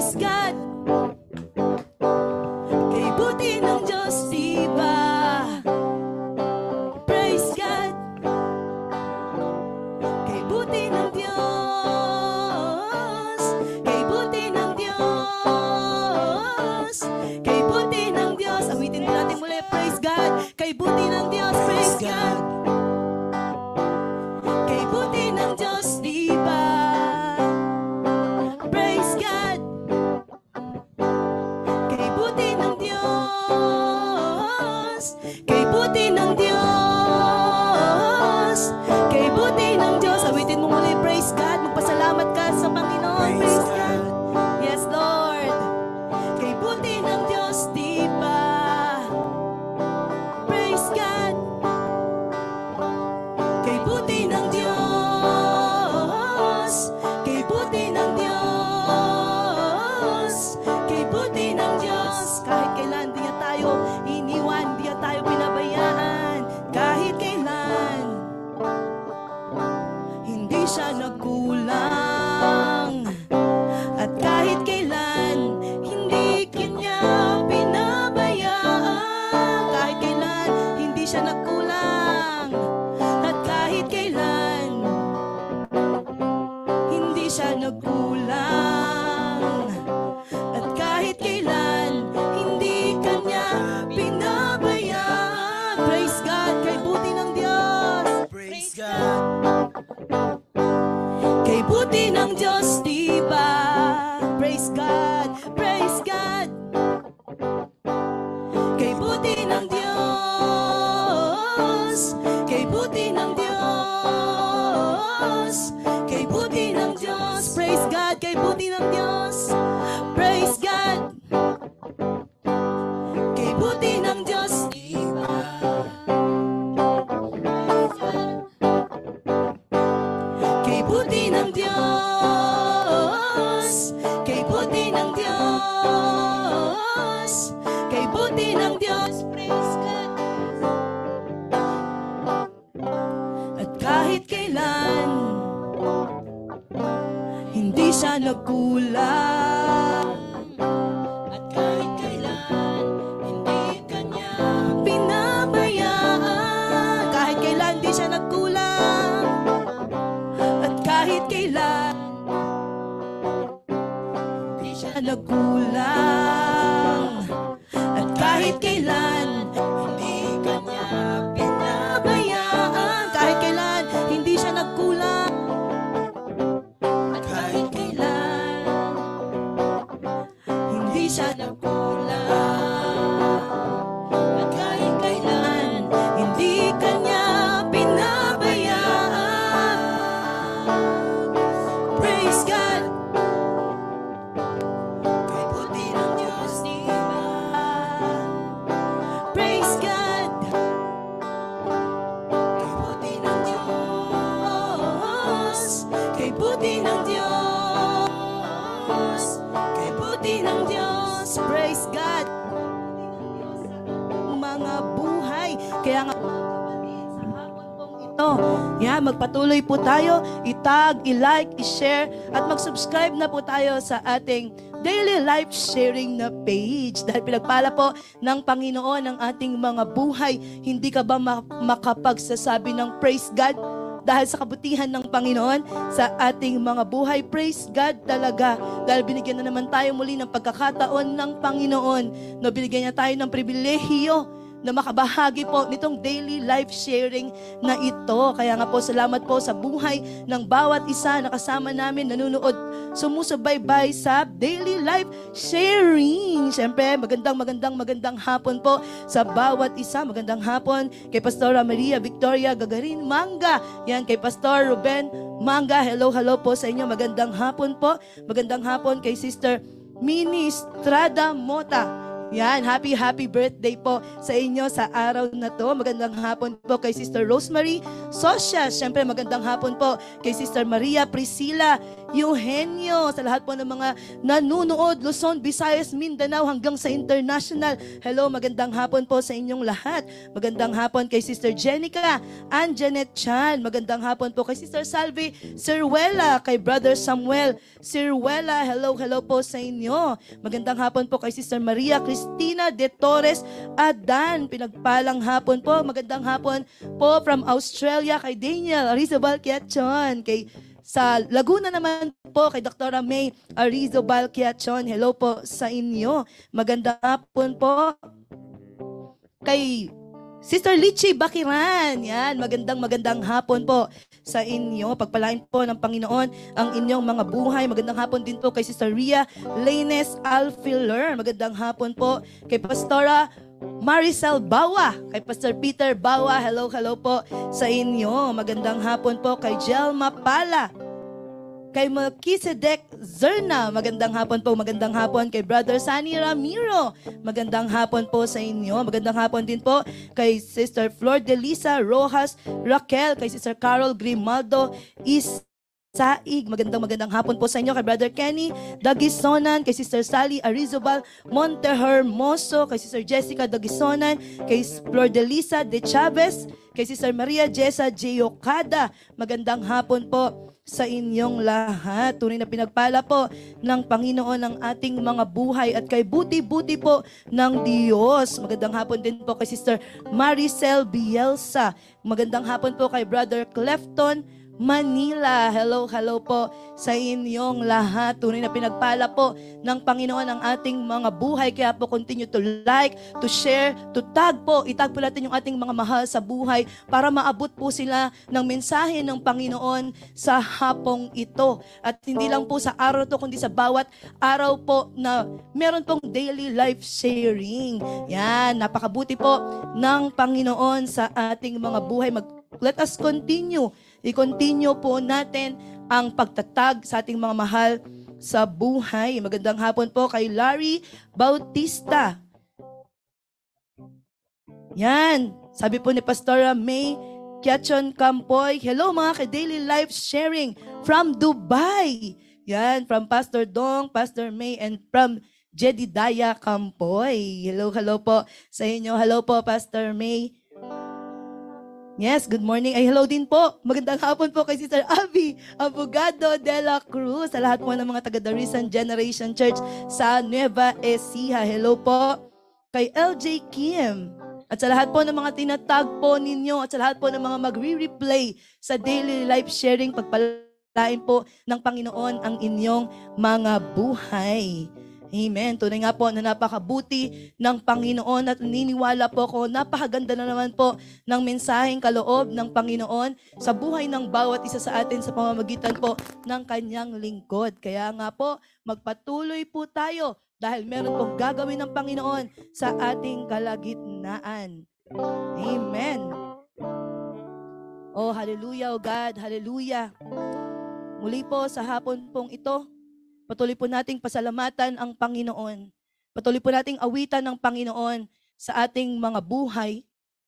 Praise God. Kay buti ng Diyos, diba? Praise God. Kay buti ng Diyos. Kay buti ng Diyos. Kay buti ng Diyos. Awitin mo natin muli. Praise God. Kay buti ng Diyos. Praise God. Kay buti ng Diyos, diba? Praise God. Kay buti ng Diyos. Kay buti ng Diyos. Kay buti ng Diyos. Awitin mo muli. Praise God. Magpasalamat ka sa Panginoon. Praise God. Yes, Lord. Kay buti ng Diyos, diba? Praise God. Kay buti ng Diyos. Kay buti ng Diyos. Kay buti ng Diyos. Kahit kailan di niya tayo iniwan, di niya tayo pinabayaan. Kahit kailan hindi siya nagkulang. At kahit kailan hindi kanya pinabayaan. Kahit kailan hindi siya nagkulang. At kahit kailan hindi siya nagkulang. At kahit kailan hindi kanya pinabayaan. Praise God. Kay buti ng Diyos. Praise God. Kay buti ng Diyos, diba? Praise God. Praise God. Kay buti ng Diyos. Kay buti ng Diyos. Kay buti ng Diyos. Praise God. Kay buti ng Diyos. Praise God. Kay buti ng Diyos, diba? Kay buti ng Diyos. Kay buti ng Diyos. Kay buti ng Diyos. Praise God. At kahit kailan hindi siya nagkulang. At kahit kailan hindi kanya pinabayaan. Kahit kailan hindi siya nagkulang. At kahit kailan hindi siya nagkulang. At kahit kailan hindi kanya pinabayaan. Kahit kailan hindi siya nagkulang. At kahit kailan hindi siya nagkulang. At kahit kailan hindi kanya pinabayaan. Praise God. Kay buti ng Diyos, diba? Praise God. Kay buti ng Diyos. Kay buti ng Diyos. Kay buti ng Diyos. Praise God. Mga buhay. Kaya nga sa hapon pong ito, yan, magpatuloy po tayo, itag, i-like, i-share, at mag-subscribe na po tayo sa ating daily life sharing na page. Dahil pinagpala po ng Panginoon ang ating mga buhay. Hindi ka ba makapagsasabi ng praise God? Dahil sa kabutihan ng Panginoon sa ating mga buhay. Praise God talaga. Dahil binigyan na naman tayo muli ng pagkakataon ng Panginoon. No, binigyan niya tayo ng pribilehiyo na makabahagi po nitong daily life sharing na ito. Kaya nga po, salamat po sa buhay ng bawat isa na kasama namin, nanonood, sumusubaybay sa daily life sharing. Siyempre, magandang hapon po sa bawat isa. Magandang hapon kay Pastora Maria Victoria Gagarin Manga. Yan, kay Pastor Ruben Manga. Hello po sa inyo. Magandang hapon po. Magandang hapon kay Sister Mini Estrada Mota. Yan, happy birthday po sa inyo sa araw na to. Magandang hapon po kay Sister Rosemary Sosya. Siyempre, magandang hapon po kay Sister Maria Priscilla Eugenio. Sa lahat po ng mga nanunood, Luzon, Visayas, Mindanao hanggang sa international. Hello, magandang hapon po sa inyong lahat. Magandang hapon kay Sister Jenica Anjanet Chan. Magandang hapon po kay Sister Salvi Sirwela, kay Brother Samuel Sirwela. Hello po sa inyo. Magandang hapon po kay Sister Maria Cristina de Torres Adan. Pinagpalang hapon po. Magandang hapon po from Australia kay Daniel Arizabal Quiachon. Sa Laguna naman po kay Dr. May Arizabal Quiachon. Hello po sa inyo. Magandang hapon po kay Sister Lichi Bakiran. Yan, magandang hapon po sa inyo. Pagpalain po ng Panginoon ang inyong mga buhay. Magandang hapon din po kay Sister Ria Laines Alfiler. Magandang hapon po kay Pastora Maricel Bawa, kay Pastor Peter Bawa. Hello po sa inyo. Magandang hapon po kay Jelma Pala, kay Melchizedek Zerna. Magandang hapon kay Brother Sunny Ramiro. Magandang hapon po sa inyo. Magandang hapon din po kay Sister Flor de Lisa Rojas Raquel, kay Sister Carol Grimaldo Saig. Magandang hapon po sa inyo kay Brother Kenny Dagisonan, kay Sister Sally Arizobal Montehermoso, kay Sister Jessica Dagisonan, kay Flor de Lisa de Chavez, kay Sister Maria Jessa J. Okada. Magandang hapon po sa inyong lahat. Tunay na pinagpala po ng Panginoon ang ating mga buhay at kay buti-buti po ng Diyos. Magandang hapon din po kay Sister Maricel Bielsa. Magandang hapon po kay Brother Clefton Manila. Hello po sa inyong lahat. Tunay na pinagpala po ng Panginoon ang ating mga buhay. Kaya po continue to like, to share, to tag po. Itag po natin yung ating mga mahal sa buhay para maabot po sila ng mensahe ng Panginoon sa hapong ito. At hindi lang po sa araw to, kundi sa bawat araw po na meron pong daily life sharing. Yan, napakabuti po ng Panginoon sa ating mga buhay. Let us continue. I-continue po natin ang pagtatag sa ating mga mahal sa buhay. Magandang hapon po kay Larry Bautista. Yan. Sabi po ni Pastora May Quiachon Campoy, hello mga ka-daily life sharing from Dubai. Yan, from Pastor Dong, Pastor May, and from Jedediah Campoy. Hello po sa inyo. Hello po, Pastor May. Yes, good morning. Ay, hello din po. Magandang hapon po kay Sister Abby Abogado de la Cruz. Sa lahat po ng mga taga-Darisan Generation Church sa Nueva Ecija. Hello po kay LJ Kim. At sa lahat po ng mga tinatag po ninyo at sa lahat po ng mga magre-replay sa daily life sharing, pagpalain po ng Panginoon ang inyong mga buhay. Amen. Tunay nga po na napakabuti ng Panginoon at naniniwala po ko, napakaganda na naman po ng mensaheng kaloob ng Panginoon sa buhay ng bawat isa sa atin sa pamamagitan po ng kanyang lingkod. Kaya nga po, magpatuloy po tayo dahil meron pong gagawin ng Panginoon sa ating kalagitnaan. Amen. Oh, hallelujah, oh God, hallelujah. Muli po sa hapon pong ito, patuloy po nating pasalamatan ang Panginoon. Patuloy po nating awitan ng Panginoon sa ating mga buhay.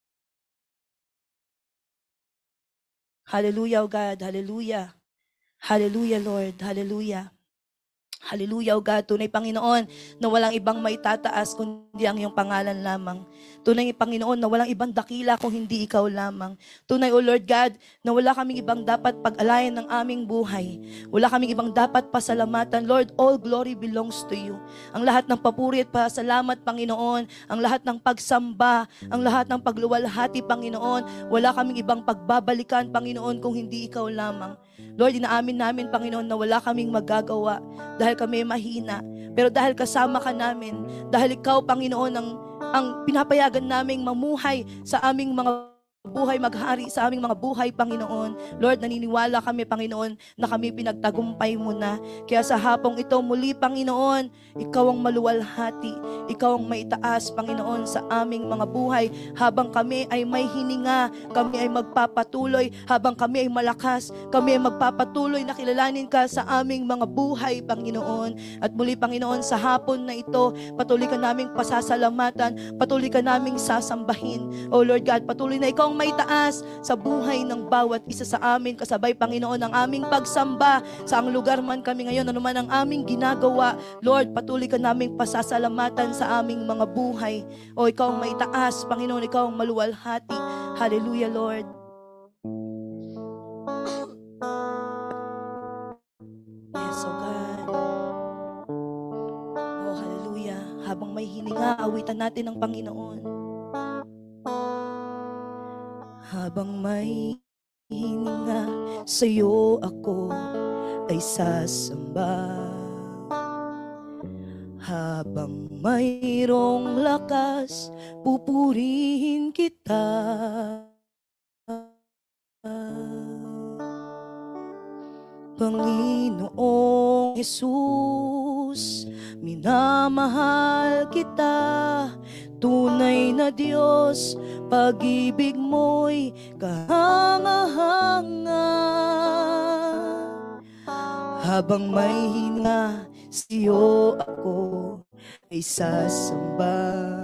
Hallelujah, O God. Hallelujah. Hallelujah, Lord. Hallelujah. Hallelujah, O God. Tunay, Panginoon, na walang ibang maitataas kundi ang iyong pangalan lamang. Tunay, Panginoon, na walang ibang dakila kung hindi ikaw lamang. Tunay, O Lord God, na wala kaming ibang dapat pag-alayan ng aming buhay. Wala kaming ibang dapat pasalamatan. Lord, all glory belongs to you. Ang lahat ng papuri at pasalamat, Panginoon, ang lahat ng pagsamba, ang lahat ng pagluwalhati, Panginoon, wala kaming ibang pagbabalikan, Panginoon, kung hindi ikaw lamang. Lord, inaamin namin, Panginoon, na wala kaming magagawa dahil kami mahina. Pero dahil kasama ka namin, dahil ikaw, Panginoon, ang pinapayagan naming mamuhay sa aming mga buhay maghari sa aming mga buhay, Panginoon. Lord, naniniwala kami, Panginoon, na kami pinagtagumpay mo na. Kaya sa hapong ito, muli, Panginoon, Ikaw ang maluwalhati, Ikaw ang maitaas, Panginoon, sa aming mga buhay. Habang kami ay may hininga, kami ay magpapatuloy. Habang kami ay malakas, kami ay magpapatuloy na kilalanin ka sa aming mga buhay, Panginoon. At muli, Panginoon, sa hapon na ito, patuloy ka naming pasasalamatan, patuloy ka naming sasambahin. O Lord God, patuloy na Ikaw ang may taas sa buhay ng bawat isa sa amin. Kasabay, Panginoon, ang aming pagsamba sa ang lugar man kami ngayon, ano man ang aming ginagawa. Lord, patuloy ka naming pasasalamatan sa aming mga buhay. O Ikaw ang may taas, Panginoon, Ikaw ang maluwalhati. Hallelujah, Lord. Yes, oh God. Oh, hallelujah. Habang may hininga, awitan natin ang Panginoon. Habang may hininga, sa'yo ako ay sasamba. Habang mayroong lakas, pupurihin kita. Panginoong Jesus, minamahal kita. Tunay na Diyos, pag-ibig mo'y kahanga-hanga. Habang may hininga, sa'yo ako ay sasamba.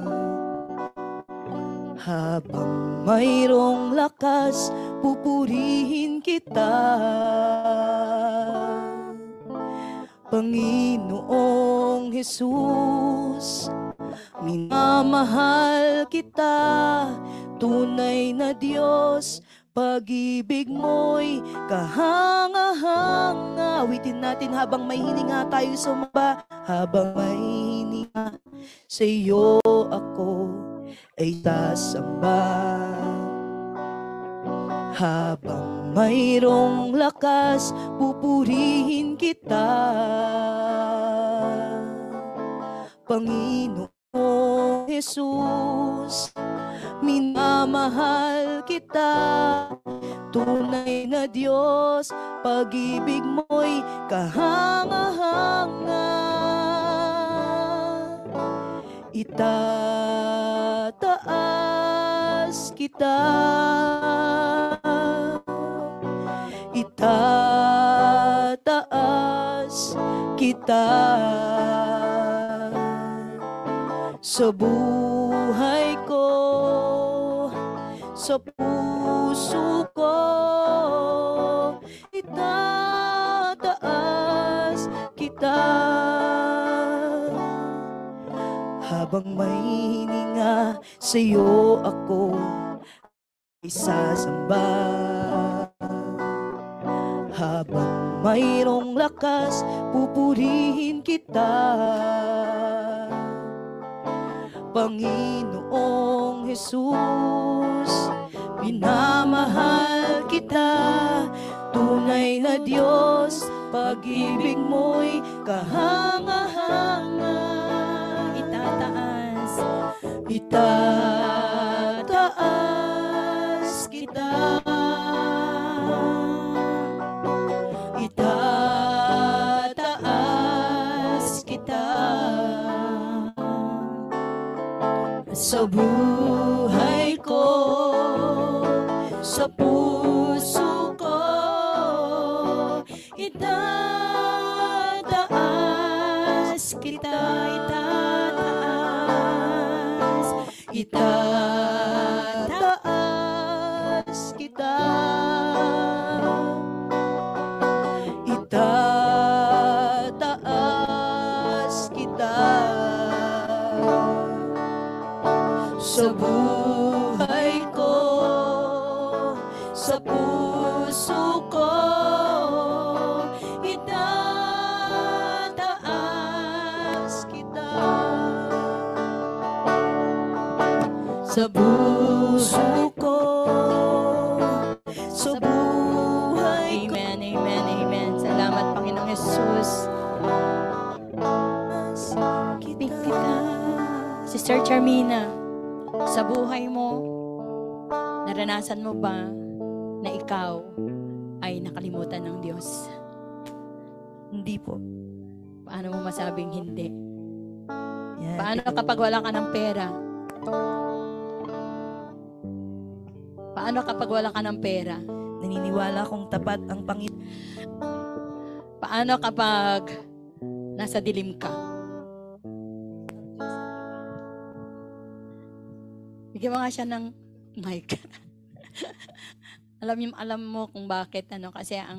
Habang mayroong lakas, pupurihin kita. Panginoong Jesus, minamahal kita. Tunay na Diyos, pag-ibig mo'y kahanga-hanga. Awitin natin habang may hininga tayo sumamba. Habang may hininga, sa'yo ako ay sasamba. Habang mayroong lakas, pupurihin kita. Panginoong Jesus, minamahal kita. Tunay na Diyos, pag-ibig mo'y kahanga-hanga. Itataas kita. Itataas kita. Sa buhay ko, sa puso ko, itataas kita. Habang may hininga, sa'yo ako ay sasamba. Habang mayroong lakas, pupurihin kita. Panginoong Jesus, minamahal kita. Tunay na Diyos, pag-ibig mo'y kahanga-hanga. Itataas, itataas kita. Itataas kita. Sa buhay ko, sa puso ko, itataas kita, itataas, itataas kita, itataas kita. Sa buhay ko, sa puso ko, itataas kita. Sa puso ko, sa buhay ko. Amen, amen, amen. Salamat, Panginoong Jesus. Sister Charmina, sa buhay mo, Naranasan mo ba na ikaw ay nakalimutan ng Diyos? Hindi po. Paano mo masabing hindi? Yan. Paano kapag wala ka ng pera? Paano kapag wala ka ng pera? Naniniwala kong tapat ang Panginoon. Paano kapag nasa dilim ka? Bigyan mo nga siya ng mic. alam mo kung bakit, kasi ang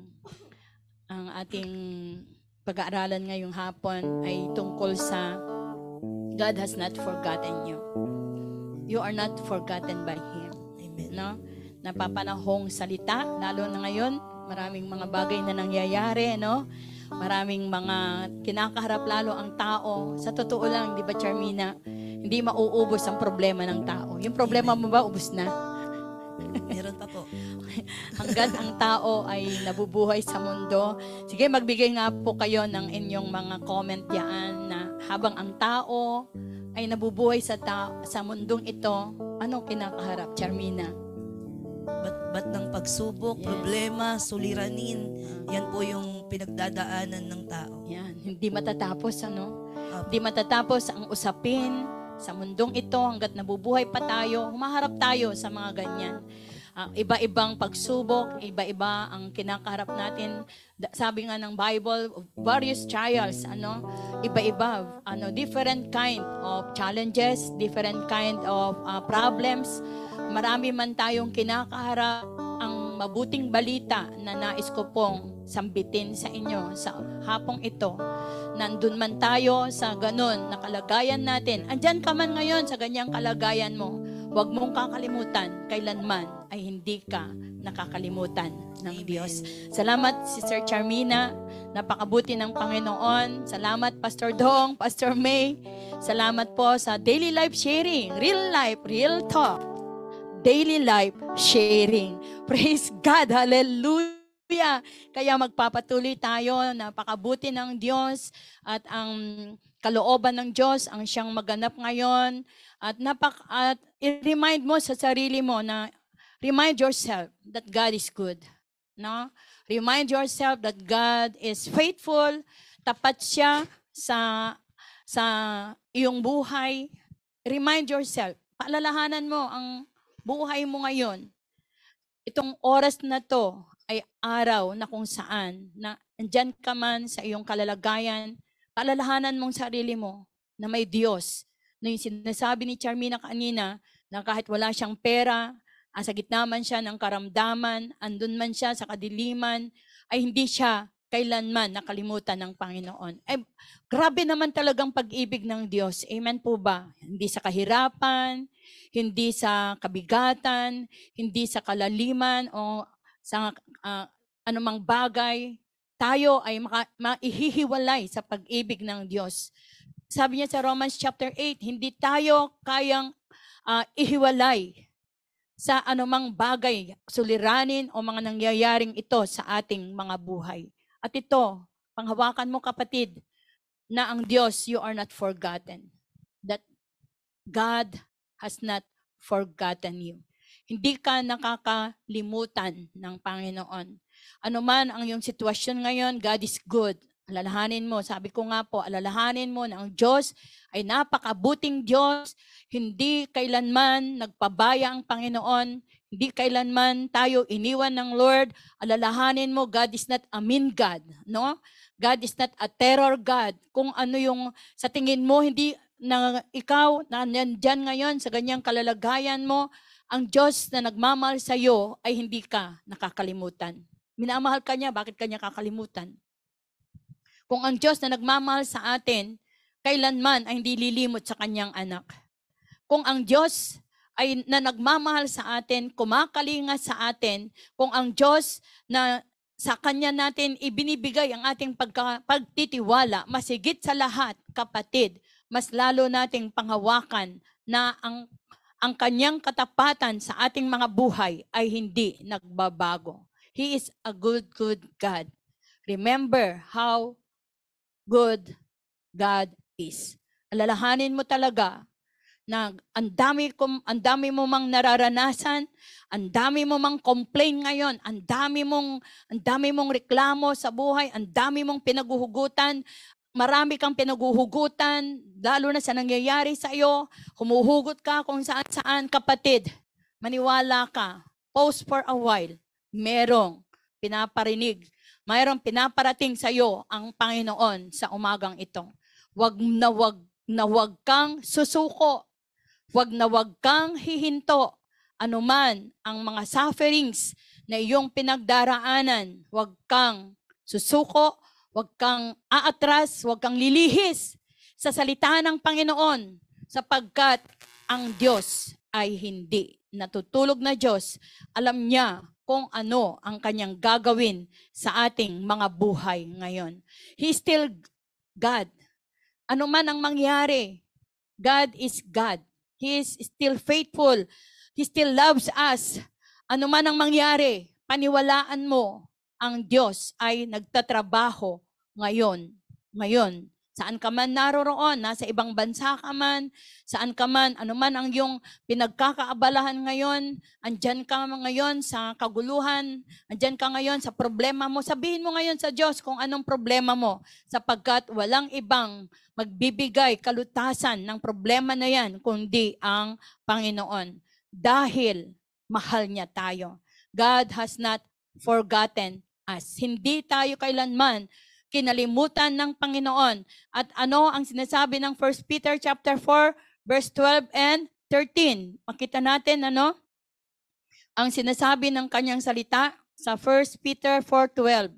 ating pag-aaralan ngayong hapon ay tungkol sa God has not forgotten you. You are not forgotten by Him. Amen. No? Napapanahong salita, lalo na ngayon, maraming mga bagay na nangyayari, no? Maraming mga kinakaharap lalo ang tao. Sa totoo lang, di ba, Charmina, hindi mauubos ang problema ng tao. Yung problema mo ba, ubos na? Meron pa po. Hanggat ang tao ay nabubuhay sa mundo. Sige, magbigay nga po kayo ng inyong mga comment diyan na habang ang tao ay nabubuhay sa mundong ito, anong kinakaharap, Charmina? Ba't ng pagsubok, Yes. problema, suliranin, yan po yung pinagdadaanan ng tao. Yan, hindi matatapos, Apo. Hindi matatapos ang usapin sa mundong ito hanggat nabubuhay pa tayo, humaharap tayo sa mga ganyan. Iba-ibang pagsubok, iba-iba ang kinakaharap natin. Sabi nga ng Bible, various trials, iba-iba, different kind of challenges, different kind of problems. Marami man tayong kinakaharap. Ang mabuting balita na nais ko pong sambitin sa inyo sa hapong ito. Nandun man tayo sa ganun na kalagayan natin. Andyan ka man ngayon sa ganyang kalagayan mo. Huwag mong kakalimutan, kailanman ay hindi ka nakakalimutan ng Diyos. Salamat, Sister Charmina. Napakabuti ng Panginoon. Salamat, Pastor Dong, Pastor May. Salamat po sa daily life sharing. Real life, real talk. Daily life sharing. Praise God. Hallelujah. Kaya magpapatuloy tayo. Napakabuti ng Diyos at ang kalooban ng Diyos ang siyang maganap ngayon. At i-remind mo sa sarili mo na remind yourself that God is good. No? Remind yourself that God is faithful. Tapat siya sa iyong buhay. Remind yourself. Paalalahanan mo ang buhay mo ngayon. Itong oras na to ay araw na kung saan na andyan ka man sa iyong kalalagayan, paalalahanan mong sarili mo na may Diyos. Na yung sinasabi ni Charmina kanina na kahit wala siyang pera, sa gitna man siya ng karamdaman, andun man siya sa kadiliman, ay hindi siya kailanman nakalimutan ng Panginoon. Ay, grabe naman talagang pag-ibig ng Diyos. Amen po ba? Hindi sa kahirapan, hindi sa kabigatan, hindi sa kalaliman o sa anumang bagay. Tayo ay maihihiwalay sa pag-ibig ng Diyos. Sabi niya sa Romans chapter 8, hindi tayo kayang ihiwalay sa anumang bagay, suliranin o mga nangyayaring ito sa ating mga buhay. At ito, panghawakan mo kapatid, na ang Diyos, you are not forgotten. That God has not forgotten you. Hindi ka nakakalimutan ng Panginoon. Ano man ang iyong sitwasyon ngayon, God is good. Alalahanin mo, sabi ko nga po, alalahanin mo na ang Diyos ay napakabuting Diyos. Hindi kailanman nagpabaya ang Panginoon. Hindi kailanman tayo iniwan ng Lord. Alalahanin mo, God is not a mean God. No? God is not a terror God. Kung ano yung sa tingin mo, hindi na ikaw na nandyan ngayon sa ganyang kalalagayan mo, ang Diyos na nagmamahal sa iyo ay hindi ka nakakalimutan. Minamahal ka niya, bakit ka niya kakalimutan? Kung ang Diyos na nagmamahal sa atin, kailanman ay hindi lilimot sa kanyang anak. Kung ang Diyos ay na nagmamahal sa atin, kumakalinga sa atin, kung ang Diyos na sa Kanya natin ibinibigay ang ating pagtitiwala, masigit sa lahat, kapatid, mas lalo nating panghawakan na ang Kanyang katapatan sa ating mga buhay ay hindi nagbabago. He is a good, good God. Remember how good God is. Alalahanin mo talaga na ang dami mo mang nararanasan, ang dami mo mang complain ngayon, ang dami mong reklamo sa buhay, ang dami mong pinaguhugutan, marami kang pinaguhugutan, lalo na sa nangyayari sa iyo, humuhugot ka kung saan-saan, kapatid, maniwala ka, pause for a while, merong pinaparinig, mayroong pinaparating sa iyo ang Panginoon sa umagang ito. Wag na wag kang susuko. Wag na wag kang hihinto. Anuman ang mga sufferings na iyong pinagdaraanan, wag kang susuko, wag kang aatras, wag kang lilihis sa salita ng Panginoon, sapagkat ang Diyos ay hindi natutulog na Diyos. Alam niya kung ano ang kanyang gagawin sa ating mga buhay ngayon. He is still God. Ano man ang mangyari, God is God. He is still faithful. He still loves us. Ano man ang mangyari, paniwalaan mo, ang Diyos ay nagtatrabaho ngayon. Ngayon, saan ka man naroroon, nasa ibang bansa ka man, saan ka man, ano man ang iyong pinagkakaabalahan ngayon, andyan ka ngayon sa kaguluhan, andyan ka ngayon sa problema mo, sabihin mo ngayon sa Diyos kung anong problema mo, sapagkat walang ibang magbibigay kalutasan ng problema na yan, kundi ang Panginoon. Dahil mahal niya tayo. God has not forgotten us. Hindi tayo kailanman kinalimutan ng Panginoon. At ano ang sinasabi ng 1 Peter chapter 4, verse 12 and 13? Makita natin ang sinasabi ng kanyang salita sa 1 Peter 4:12.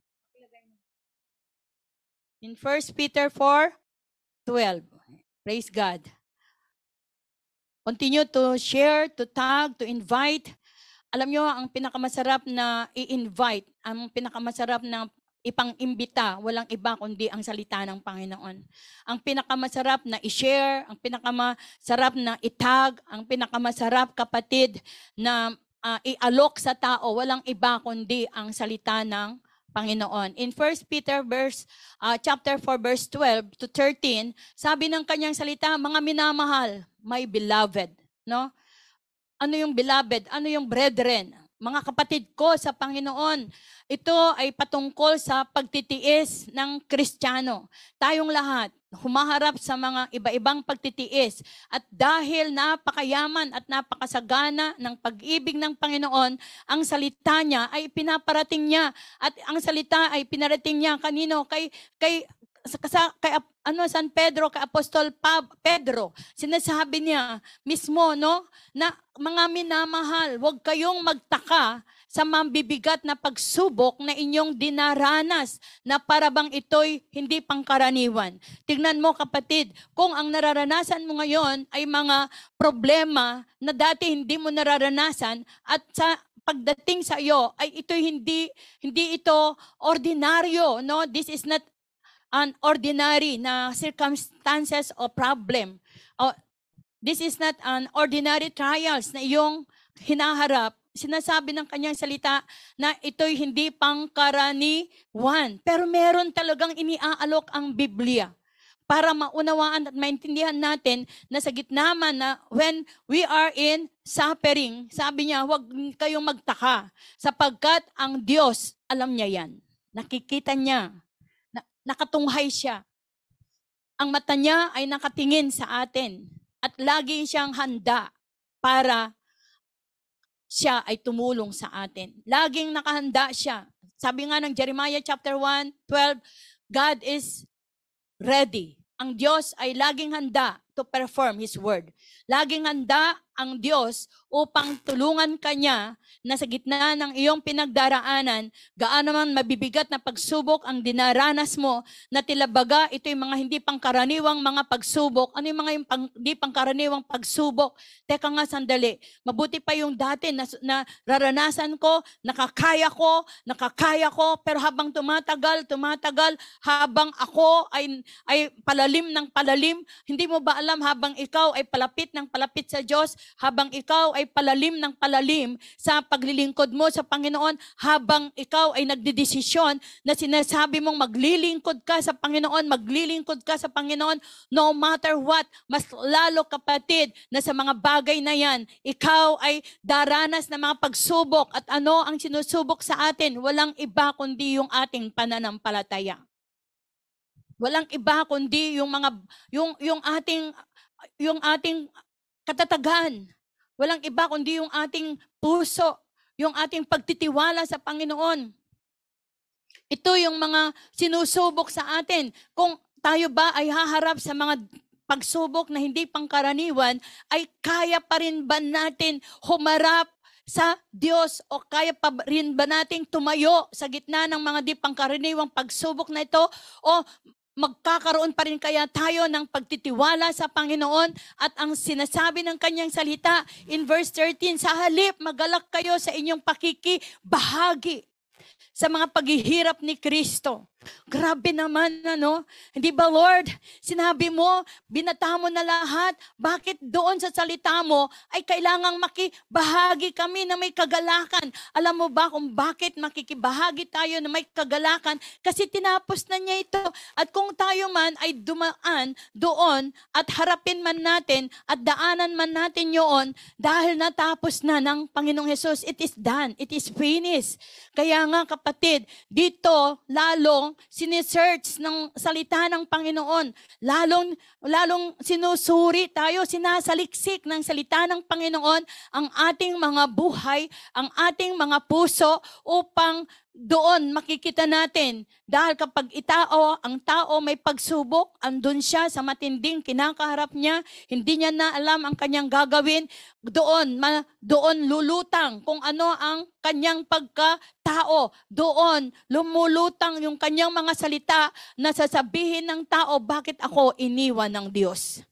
In 1 Peter 4:12. Praise God. Continue to share, to tag, to invite. Alam nyo, ang pinakamasarap na i-invite, ang pinakamasarap na ipang-imbita, walang iba kundi ang salita ng Panginoon. Ang pinakamasarap na i-share, ang pinakamasarap na itag, ang pinakamasarap, kapatid, na i-alok sa tao, walang iba kundi ang salita ng Panginoon. In 1 Peter chapter 4 verse 12 to 13, sabi ng kanyang salita, mga minamahal, my beloved, no? Ano yung beloved? Ano yung brethren? Mga kapatid ko sa Panginoon, ito ay patungkol sa pagtitiis ng Kristiyano. Tayong lahat humaharap sa mga iba-ibang pagtitiis. At dahil napakayaman at napakasagana ng pag-ibig ng Panginoon, ang salita niya ay pinaparating niya. At ang salita ay pinarating niya kanino? Kay San Pedro, kay Apostol Pedro. Sinasabi niya mismo, no, na mga minamahal, huwag kayong magtaka sa mambibigat na pagsubok na inyong dinaranas na parabang ito'y hindi pangkaraniwan. Tignan mo, kapatid, kung ang nararanasan mo ngayon ay mga problema na dati hindi mo nararanasan, at sa pagdating sa iyo ay ito'y hindi ito ordinaryo, no? This is not an ordinary na circumstances o problem. This is not an ordinary trials na iyong hinaharap. Sinasabi ng kanyang salita na ito'y hindi pangkaraniwan. Pero meron talagang iniaalok ang Biblia para maunawaan at maintindihan natin na sa gitna man na when we are in suffering, sabi niya, huwag kayong magtaka sapagkat ang Diyos, alam niya yan. Nakikita niya. Nakatunghay siya. Ang mata niya ay nakatingin sa atin at lagi siyang handa para siya ay tumulong sa atin. Laging nakahanda siya. Sabi nga ng Jeremiah chapter 1:12, God is ready. Ang Diyos ay laging handa to perform His word. Laging handa ang Diyos upang tulungan ka niya na sa gitna ng iyong pinagdaraanan, gaano man mabibigat na pagsubok ang dinaranas mo, na tilabaga ito'y mga hindi pangkaraniwang mga pagsubok. Ano yung mga hindi pangkaraniwang pagsubok? Teka nga sandali, mabuti pa yung dati na raranasan ko, nakakaya ko, pero habang tumatagal, habang ako ay palalim ng palalim, hindi mo ba alam habang ikaw ay palapit ng palapit sa Diyos, habang ikaw ay palalim ng palalim sa paglilingkod mo sa Panginoon, habang ikaw ay nagdedesisyon na sinasabi mong maglilingkod ka sa Panginoon, maglilingkod ka sa Panginoon, no matter what, mas lalo kapatid na sa mga bagay na yan, ikaw ay daranas ng mga pagsubok. At ano ang sinusubok sa atin? Walang iba kundi yung ating pananampalataya. Walang iba kundi yung ating katatagan. Walang iba kundi yung ating puso, yung ating pagtitiwala sa Panginoon. Ito yung mga sinusubok sa atin. Kung tayo ba ay haharap sa mga pagsubok na hindi pangkaraniwan, ay kaya pa rin ba natin humarap sa Diyos o kaya pa rin ba nating tumayo sa gitna ng mga di pangkaraniwang pagsubok na ito? O magkakaroon pa rin kaya tayo ng pagtitiwala sa Panginoon at ang sinasabi ng kanyang salita in verse 13, sa halip magalak kayo sa inyong pakikibahagi sa mga paghihirap ni Kristo. Grabe naman, ano? Hindi ba, Lord, sinabi mo, binata mo na lahat, bakit doon sa salita mo ay kailangang makibahagi kami na may kagalakan? Alam mo ba kung bakit makikibahagi tayo na may kagalakan? Kasi tinapos na niya ito. At kung tayo man ay dumaan doon at harapin man natin at daanan man natin yun, dahil natapos na ng Panginoong Hesus, it is done, it is finished. Kaya nga kapatid, dito lalong sinesearch ng salita ng Panginoon. Lalong sinusuri tayo, sinasaliksik ng salita ng Panginoon ang ating mga buhay, ang ating mga puso upang doon makikita natin. Dahil kapag ang tao may pagsubok, andun siya sa matinding kinakaharap niya, hindi niya na alam ang kanyang gagawin, doon lulutang kung ano ang kanyang pagkatao. Doon lumulutang yung kanyang mga salita na sasabihin ng tao, bakit ako iniwan ng Diyos?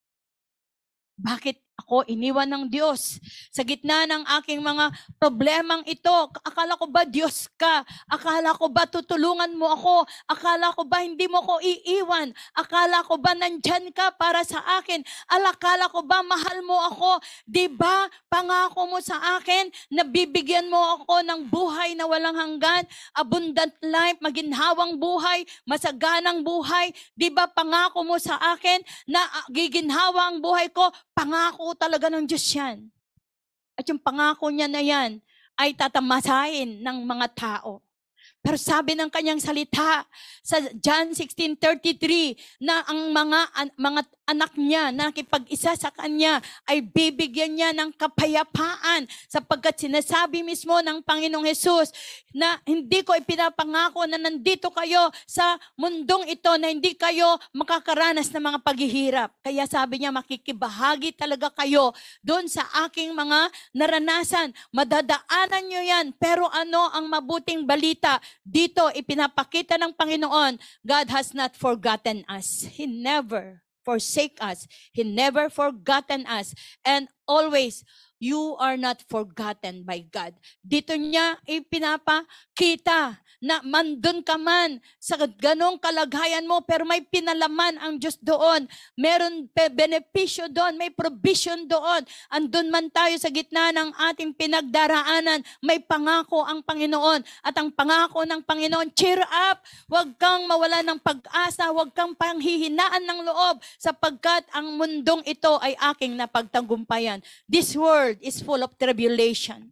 Bakit ako iniwan ng Diyos? Sa gitna ng aking mga problemang ito, akala ko ba Diyos ka? Akala ko ba tutulungan mo ako? Akala ko ba hindi mo ako iiwan? Akala ko ba nandyan ka para sa akin? Akala ko ba mahal mo ako? Diba pangako mo sa akin na bibigyan mo ako ng buhay na walang hanggan, abundant life, maginhawang buhay, masaganang buhay? Diba pangako mo sa akin na giginhawa ang buhay ko? Pangako talaga ng Diyos yan. At yung pangako niya na yan ay tatamasahin ng mga tao. Pero sabi ng kanyang salita sa John 16:33 na ang mga anak niya na nakipag-isa sa kanya ay bibigyan niya ng kapayapaan sapagkat sinasabi mismo ng Panginoong Hesus na hindi ko ipinapangako na nandito kayo sa mundong ito na hindi kayo makakaranas ng mga paghihirap. Kaya sabi niya makikibahagi talaga kayo doon sa aking mga naranasan. Madadaanan niyo yan. Pero ano ang mabuting balita? Dito ipinapakita ng Panginoon, God has not forgotten us. He never forsake us. He never forgotten us. And always, you are not forgotten by God. Dito niya ipinapakita na mandun ka man sa ganong kalagayan mo, pero may pinalaman ang Diyos doon. Meron benepisyo doon, may provision doon. Andun man tayo sa gitna ng ating pinagdaraanan, may pangako ang Panginoon. At ang pangako ng Panginoon, cheer up! Huwag kang mawala ng pag-asa, huwag kang panghihinaan ng loob, sapagkat ang mundong ito ay aking napagtagumpayan. This world is full of tribulation.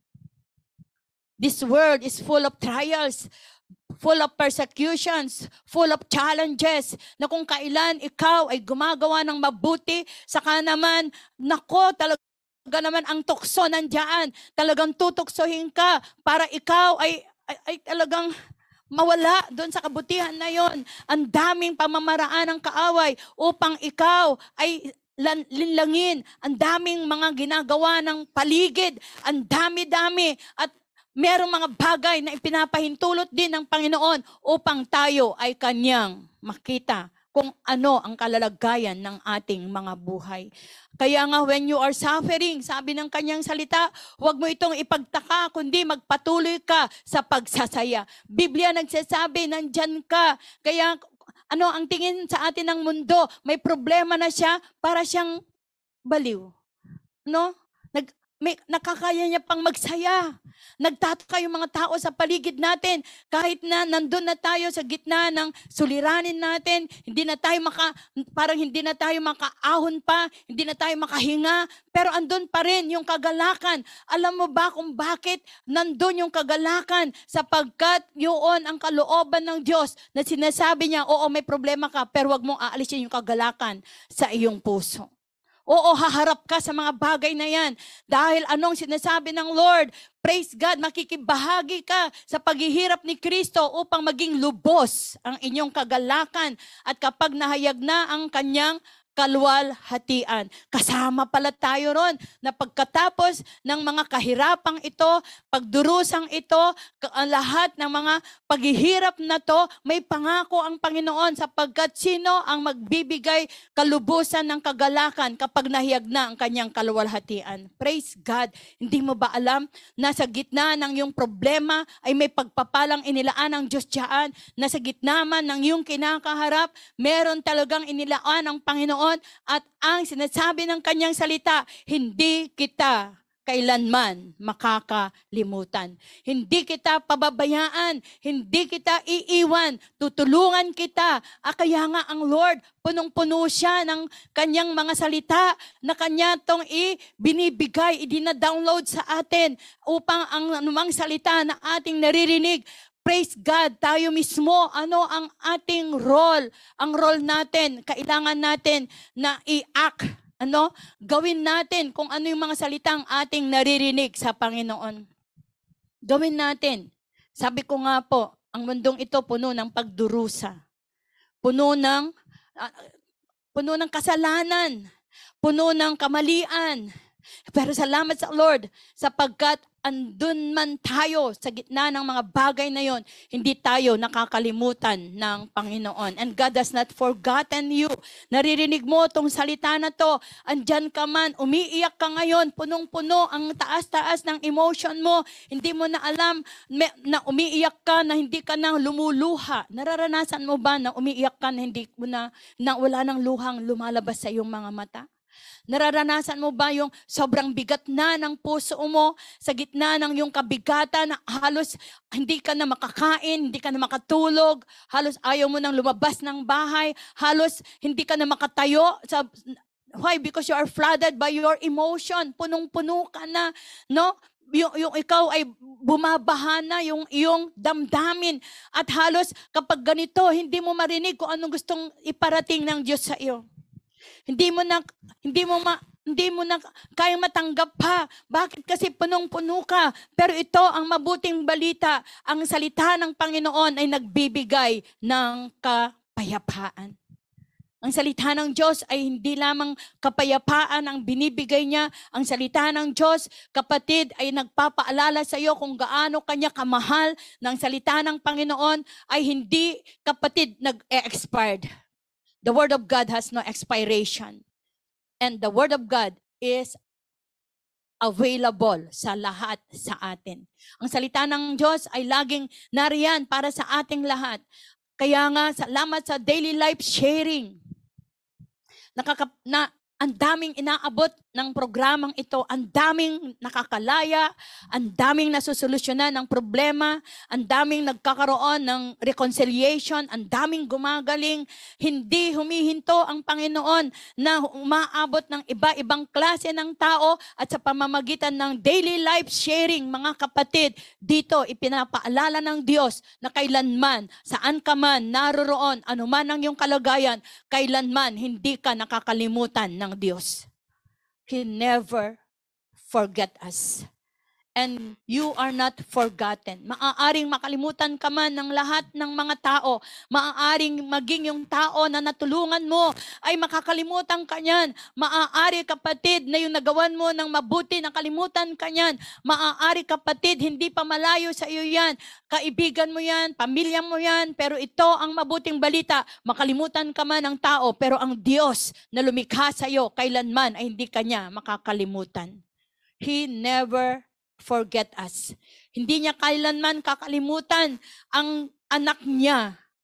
This world is full of trials, full of persecutions, full of challenges, na kung kailan ikaw ay gumagawa ng mabuti, saka naman, nako, talaga naman ang tukso nandiyan. Talagang tutuksohin ka para ikaw ay talagang mawala doon sa kabutihan na yon. Ang daming pamamaraan ng kaaway upang ikaw ay linlangin. Ang daming mga ginagawa ng paligid. Ang dami-dami. At merong mga bagay na ipinapahintulot din ng Panginoon upang tayo ay kanyang makita kung ano ang kalalagayan ng ating mga buhay. Kaya nga when you are suffering, sabi ng kanyang salita, huwag mo itong ipagtaka, kundi magpatuloy ka sa pagsasaya. Biblia nagsasabi, nandyan ka. Kaya ano ang tingin sa atin ng mundo? May problema na siya para siyang baliw. No? nakakaya niya pang magsaya. Nagtataka yung mga tao sa paligid natin. Kahit na nandun na tayo sa gitna ng suliranin natin, parang hindi na tayo makaahon pa, hindi na tayo makahinga, pero andun pa rin yung kagalakan. Alam mo ba kung bakit nandun yung kagalakan? Sapagkat yun ang kalooban ng Diyos na sinasabi niya, oo, may problema ka, pero wag mong aalisin yung kagalakan sa iyong puso. Oo, haharap ka sa mga bagay na yan. Dahil anong sinasabi ng Lord? Praise God, makikibahagi ka sa paghihirap ni Kristo upang maging lubos ang inyong kagalakan. At kapag nahayag na ang kanyang kaluwalhatian. Kasama pala tayo ron na pagkatapos ng mga kahirapang ito, pagdurusang ito, ang lahat ng mga paghihirap na to, may pangako ang Panginoon sapagkat sino ang magbibigay kalubusan ng kagalakan kapag nahiyag na ang kanyang kaluwalhatian. Praise God. Hindi mo ba alam na sa gitna ng iyong problema ay may pagpapalang inilaan ng Diyos diyan, na sa gitna man ng iyong kinakaharap, meron talagang inilaan ng Panginoon at ang sinasabi ng kanyang salita, hindi kita kailanman makakalimutan. Hindi kita pababayaan, hindi kita iiwan, tutulungan kita. Kaya nga ang Lord, punong-puno siya ng kanyang mga salita na kanya tong binibigay, idina-download sa atin upang ang anumang salita na ating naririnig, praise God, tayo mismo, ano ang ating role? Ang role natin, kailangan natin na i-act. Gawin natin kung ano yung mga salitang ating naririnig sa Panginoon. Gawin natin. Sabi ko nga po, ang mundong ito puno ng pagdurusa. Puno ng kasalanan. Puno ng kamalian. Pero salamat sa Lord sapagkat andun man tayo sa gitna ng mga bagay na yon, hindi tayo nakakalimutan ng Panginoon. And God has not forgotten you. Naririnig mo itong salita na to. Andyan ka man, umiiyak ka ngayon, punong-puno ang taas-taas ng emotion mo. Hindi mo na alam na umiiyak ka, na hindi ka na lumuluha. Nararanasan mo ba na umiiyak ka na wala nang luhang lumalabas sa iyong mga mata? Nararanasan mo ba yung sobrang bigat na ng puso mo sa gitna ng yung kabigatan na halos hindi ka na makakain, hindi ka na makatulog, halos ayaw mo nang lumabas ng bahay, halos hindi ka na makatayo why? Because you are flooded by your emotion. Punong-puno ka na, no? Yung ikaw ay bumabaha na yung iyong damdamin at halos kapag ganito, hindi mo marinig kung anong gustong iparating ng Diyos sa iyo. Hindi mo na kayang matanggap pa. Bakit? Kasi punong-puno ka. Pero ito ang mabuting balita. Ang salita ng Panginoon ay nagbibigay ng kapayapaan. Ang salita ng Diyos ay hindi lamang kapayapaan ang binibigay niya. Ang salita ng Diyos, kapatid, ay nagpapaalala sa iyo kung gaano kanya kamahal ng salita ng Panginoon ay hindi, kapatid, nag-expired. The Word of God has no expiration. And the Word of God is available sa lahat sa atin. Ang salita ng Diyos ay laging nariyan para sa ating lahat. Kaya nga, salamat sa daily life sharing. Ang daming inaabot ng programang ito, ang daming nakakalaya, ang daming nasusolusyonan ng problema, ang daming nagkakaroon ng reconciliation, ang daming gumagaling. Hindi humihinto ang Panginoon na umaabot ng iba-ibang klase ng tao at sa pamamagitan ng daily life sharing, mga kapatid, dito ipinapaalala ng Diyos na kailanman, saan ka man, naroroon, anuman ang iyong kalagayan, kailanman hindi ka nakakalimutan ng Diyos. He never forget us. And you are not forgotten. Maaaring makalimutan ka man ng lahat ng mga tao. Maaaring maging yung tao na natulungan mo ay makakalimutan ka niyan. Maaari kapatid na yung nagawan mo ng mabuti, nakalimutan ka niyan. Maaari kapatid, hindi pa malayo sa iyo yan. Kaibigan mo yan, pamilya mo yan. Pero ito ang mabuting balita. Makalimutan ka man ng tao, pero ang Diyos na lumikha sa iyo, kailanman ay hindi ka niya makakalimutan. He never forget us. Hindi niya kailanman kakalimutan ang anak niya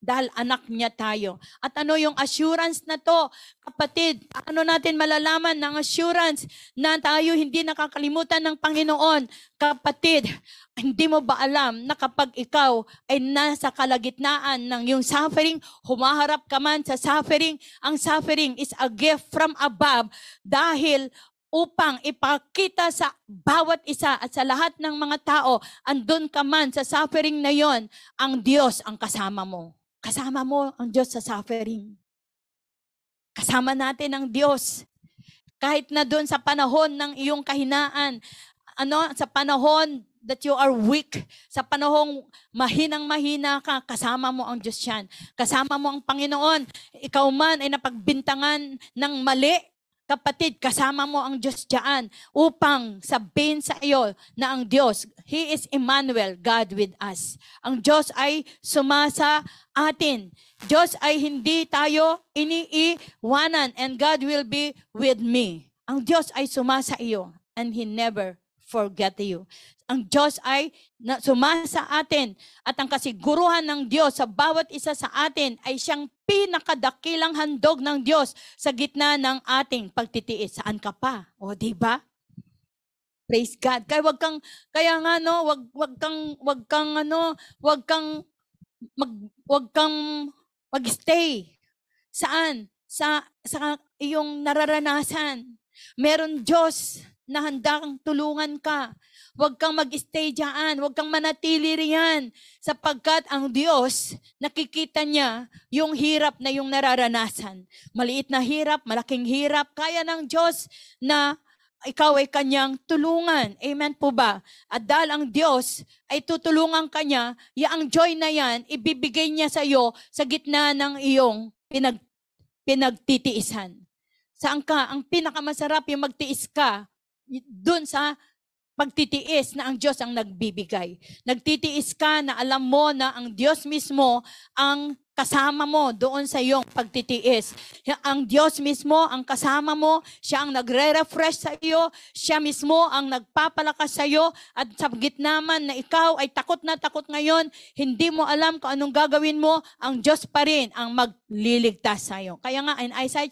dahil anak niya tayo. At ano yung assurance na to? Kapatid, ano natin malalaman ng assurance na tayo hindi nakakalimutan ng Panginoon? Kapatid, hindi mo ba alam na kapag ikaw ay nasa kalagitnaan ng yung suffering, humaharap ka man sa suffering, ang suffering is a gift from above dahil upang ipakita sa bawat isa at sa lahat ng mga tao, andun ka man sa suffering na yon, ang Diyos ang kasama mo. Kasama mo ang Diyos sa suffering. Kasama natin ang Diyos. Kahit na doon sa panahon ng iyong kahinaan, sa panahon that you are weak, sa panahong mahinang-mahina ka, kasama mo ang Diyos yan. Kasama mo ang Panginoon. Ikaw man ay napagbintangan ng mali, kapatid, kasama mo ang Diyos dyan upang sabihin sa iyo na ang Diyos, He is Emmanuel, God with us. Ang Diyos ay sumasa atin. Diyos ay hindi tayo iniiwanan and God will be with me. Ang Diyos ay sumasa iyo and He never forget you. Ang Diyos ay sumasa atin at ang kasiguruhan ng Diyos sa bawat isa sa atin ay siyang pinakadakilang handog ng Diyos sa gitna ng ating pagtitiis. Saan ka pa? O, di ba? Praise God. Kaya wag kang magstay. Saan? Sa iyong nararanasan. Meron Diyos na handang tulungan ka. Huwag kang mag-stay dyan. Huwag kang manatili riyan. Sapagkat ang Diyos, nakikita niya yung hirap na yung nararanasan. Maliit na hirap, malaking hirap. Kaya ng Diyos na ikaw ay kanyang tulungan. Amen po ba? At dahil ang Diyos ay tutulungan kanya, ang joy na yan, ibibigay niya sa iyo sa gitna ng iyong pinagtitiisan. Saan ka? Ang pinakamasarap yung magtiis ka dun sa pagtitiis na ang Diyos ang nagbibigay. Nagtitiis ka na alam mo na ang Diyos mismo ang kasama mo doon sa iyong pagtitiis. Ang Diyos mismo ang kasama mo, siya ang nagre-refresh sa iyo, siya mismo ang nagpapalakas sa iyo, at sa gitna man na ikaw ay takot na takot ngayon, hindi mo alam kung anong gagawin mo, ang Diyos pa rin ang magliligtas sa iyo. Kaya nga in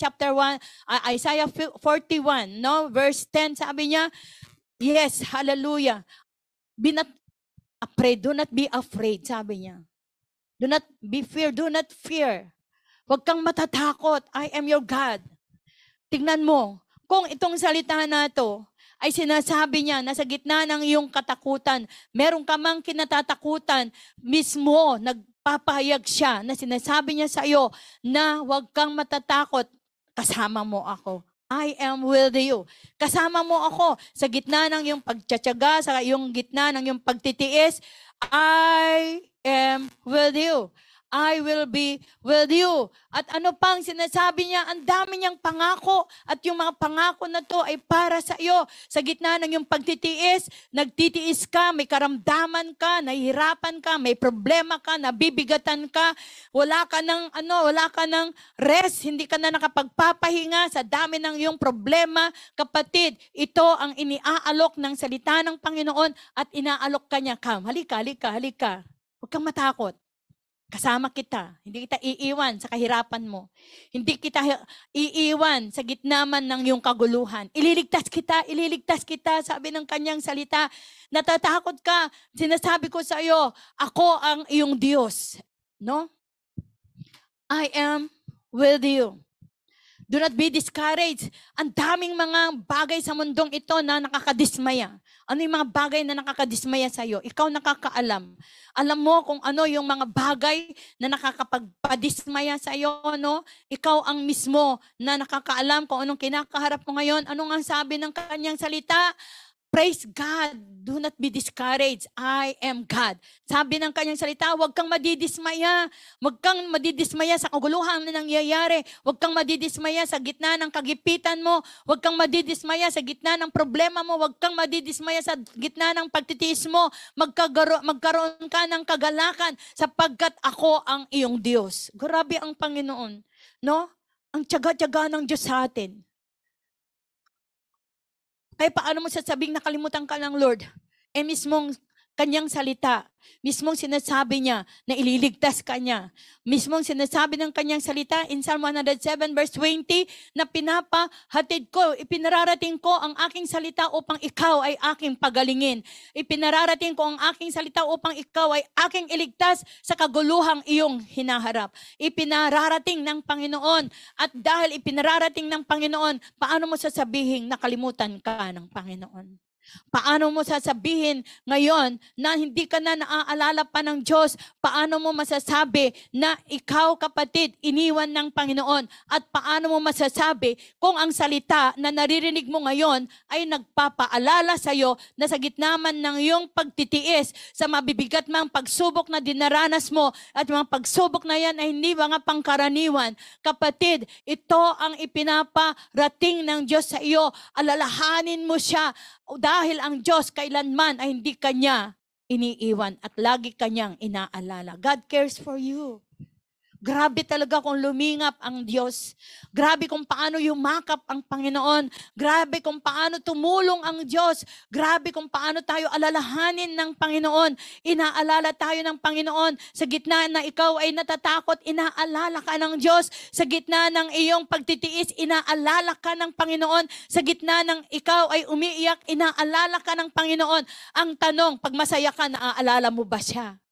Isaiah 41, no, verse 10, sabi niya, yes, hallelujah. Be not afraid, do not be afraid, sabi niya. Do not be fear, do not fear. Huwag kang matatakot. I am your God. Tingnan mo, kung itong salita na to ay sinasabi niya na sa gitna ng iyong katakutan, meron ka mang kinatatakutan, mismo nagpapahayag siya na sinasabi niya sa iyo na huwag kang matatakot, kasama mo ako. I am with you. Kasama mo ako sa gitna ng iyong pagtsatsaga, sa iyong gitna ng iyong pagtitiis. I am with you. I will be with you. At ano pang sinasabi niya, ang dami niyang pangako at yung mga pangako na to ay para sa iyo. Sa gitna ng iyong pagtitiis, nagtitiis ka, may karamdaman ka, nahihirapan ka, may problema ka, nabibigatan ka, wala ka ng rest, hindi ka na nakapagpapahinga sa dami ng iyong problema. Kapatid, ito ang iniaalok ng salita ng Panginoon at inaalok ka niya, halika. Huwag kang matakot. Kasama kita. Hindi kita iiwan sa kahirapan mo. Hindi kita iiwan sa gitna man ng iyong kaguluhan. Ililigtas kita, sabi ng kanyang salita. Natatakot ka, sinasabi ko sa iyo, ako ang iyong Diyos. No? I am with you. Do not be discouraged. Ang daming mga bagay sa mundong ito na nakakadismaya. Ano yung mga bagay na nakakadismaya sa iyo? Ikaw nakakaalam. Alam mo kung ano yung mga bagay na nakakapagpadismaya sa iyo, no? Ikaw ang mismo na nakakaalam kung anong kinakaharap mo ngayon. Anong ang sabi ng kanyang salita? Praise God. Do not be discouraged. I am God. Sabi ng kanyang salita, huwag kang madidismaya. Huwag kang madidismaya sa kaguluhan na nangyayari. Huwag kang madidismaya sa gitna ng kagipitan mo. Huwag kang madidismaya sa gitna ng problema mo. Huwag kang madidismaya sa gitna ng pagtitiis mo. Magkaroon ka ng kagalakan sapagkat ako ang iyong Diyos. Grabe ang Panginoon. No? Ang tiyaga-tiyaga ng Diyos sa atin. Kaya paano mo sasabing nakalimutan ka ng Lord? Mismong kanyang salita. Mismong sinasabi niya na ililigtas ka niya. Mismong sinasabi ng kanyang salita in Psalm 107 verse 20 na pinapahatid ko, ipinararating ko ang aking salita upang ikaw ay aking pagalingin. Ipinararating ko ang aking salita upang ikaw ay aking iligtas sa kaguluhang iyong hinaharap. Ipinararating ng Panginoon. At dahil ipinararating ng Panginoon, paano mo sasabihin nakalimutan ka ng Panginoon? Paano mo sasabihin ngayon na hindi ka na naaalala pa ng Diyos? Paano mo masasabi na ikaw, kapatid, iniwan ng Panginoon? At paano mo masasabi kung ang salita na naririnig mo ngayon ay nagpapaalala sa iyo na sa gitna man ng iyong pagtitiis, sa mabibigat mang pagsubok na dinaranas mo, at mga pagsubok na yan ay hindi mga pangkaraniwan. Kapatid, ito ang ipinaparating ng Diyos sa iyo. Alalahanin mo siya. Dahil ang Diyos kailanman ay hindi kanya iniiwan at lagi kanyang inaalala. God cares for you. Grabe talaga kung lumingap ang Diyos. Grabe kung paano yumakap ang Panginoon. Grabe kung paano tumulong ang Diyos. Grabe kung paano tayo alalahanin ng Panginoon. Inaalala tayo ng Panginoon. Sa gitna na ikaw ay natatakot, inaalala ka ng Diyos. Sa gitna ng iyong pagtitiis, inaalala ka ng Panginoon. Sa gitna ng ikaw ay umiiyak, inaalala ka ng Panginoon. Ang tanong, pag masaya ka, naaalala mo ba siya?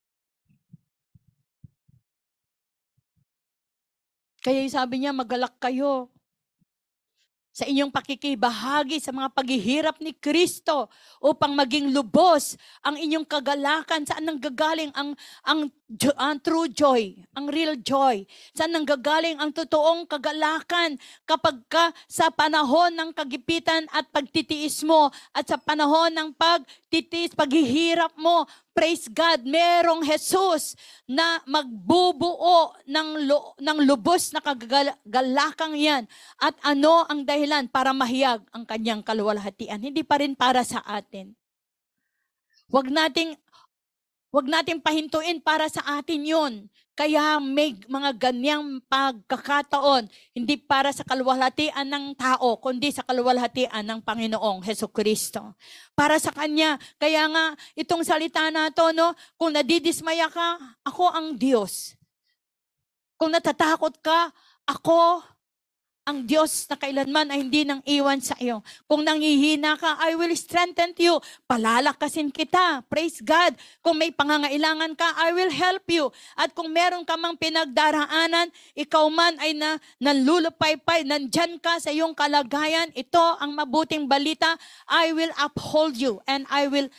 Kaya sabi niya, magalak kayo sa inyong pakikibahagi sa mga paghihirap ni Kristo upang maging lubos ang inyong kagalakan. Saan nanggagaling ang true joy, ang real joy? Saan nanggagaling ang totoong kagalakan kapag ka sa panahon ng kagipitan at pagtitiis mo at sa panahon ng pagtitiis, paghihirap mo? Praise God, merong Jesus na magbubuo ng lubos na kagalakang yan. At ano ang dahilan para mahiyag ang kanyang kaluwalhatian? Hindi pa rin para sa atin. Wag nating pahintuin para sa atin yun. Kaya may mga ganyang pagkakataon, hindi para sa kaluwalhatian ng tao, kundi sa kaluwalhatian ng Panginoong Hesukristo. Para sa Kanya. Kaya nga, itong salita na to, no, kung nadidismaya ka, ako ang Diyos. Kung natatakot ka, ako ang Diyos na kailanman ay hindi nang iwan sa iyo. Kung nangihina ka, I will strengthen you. Palalakasin kita. Praise God. Kung may pangangailangan ka, I will help you. At kung meron ka mang pinagdaraanan, ikaw man ay nanlulupaypay, nandyan ka sa iyong kalagayan, ito ang mabuting balita, I will uphold you. And I will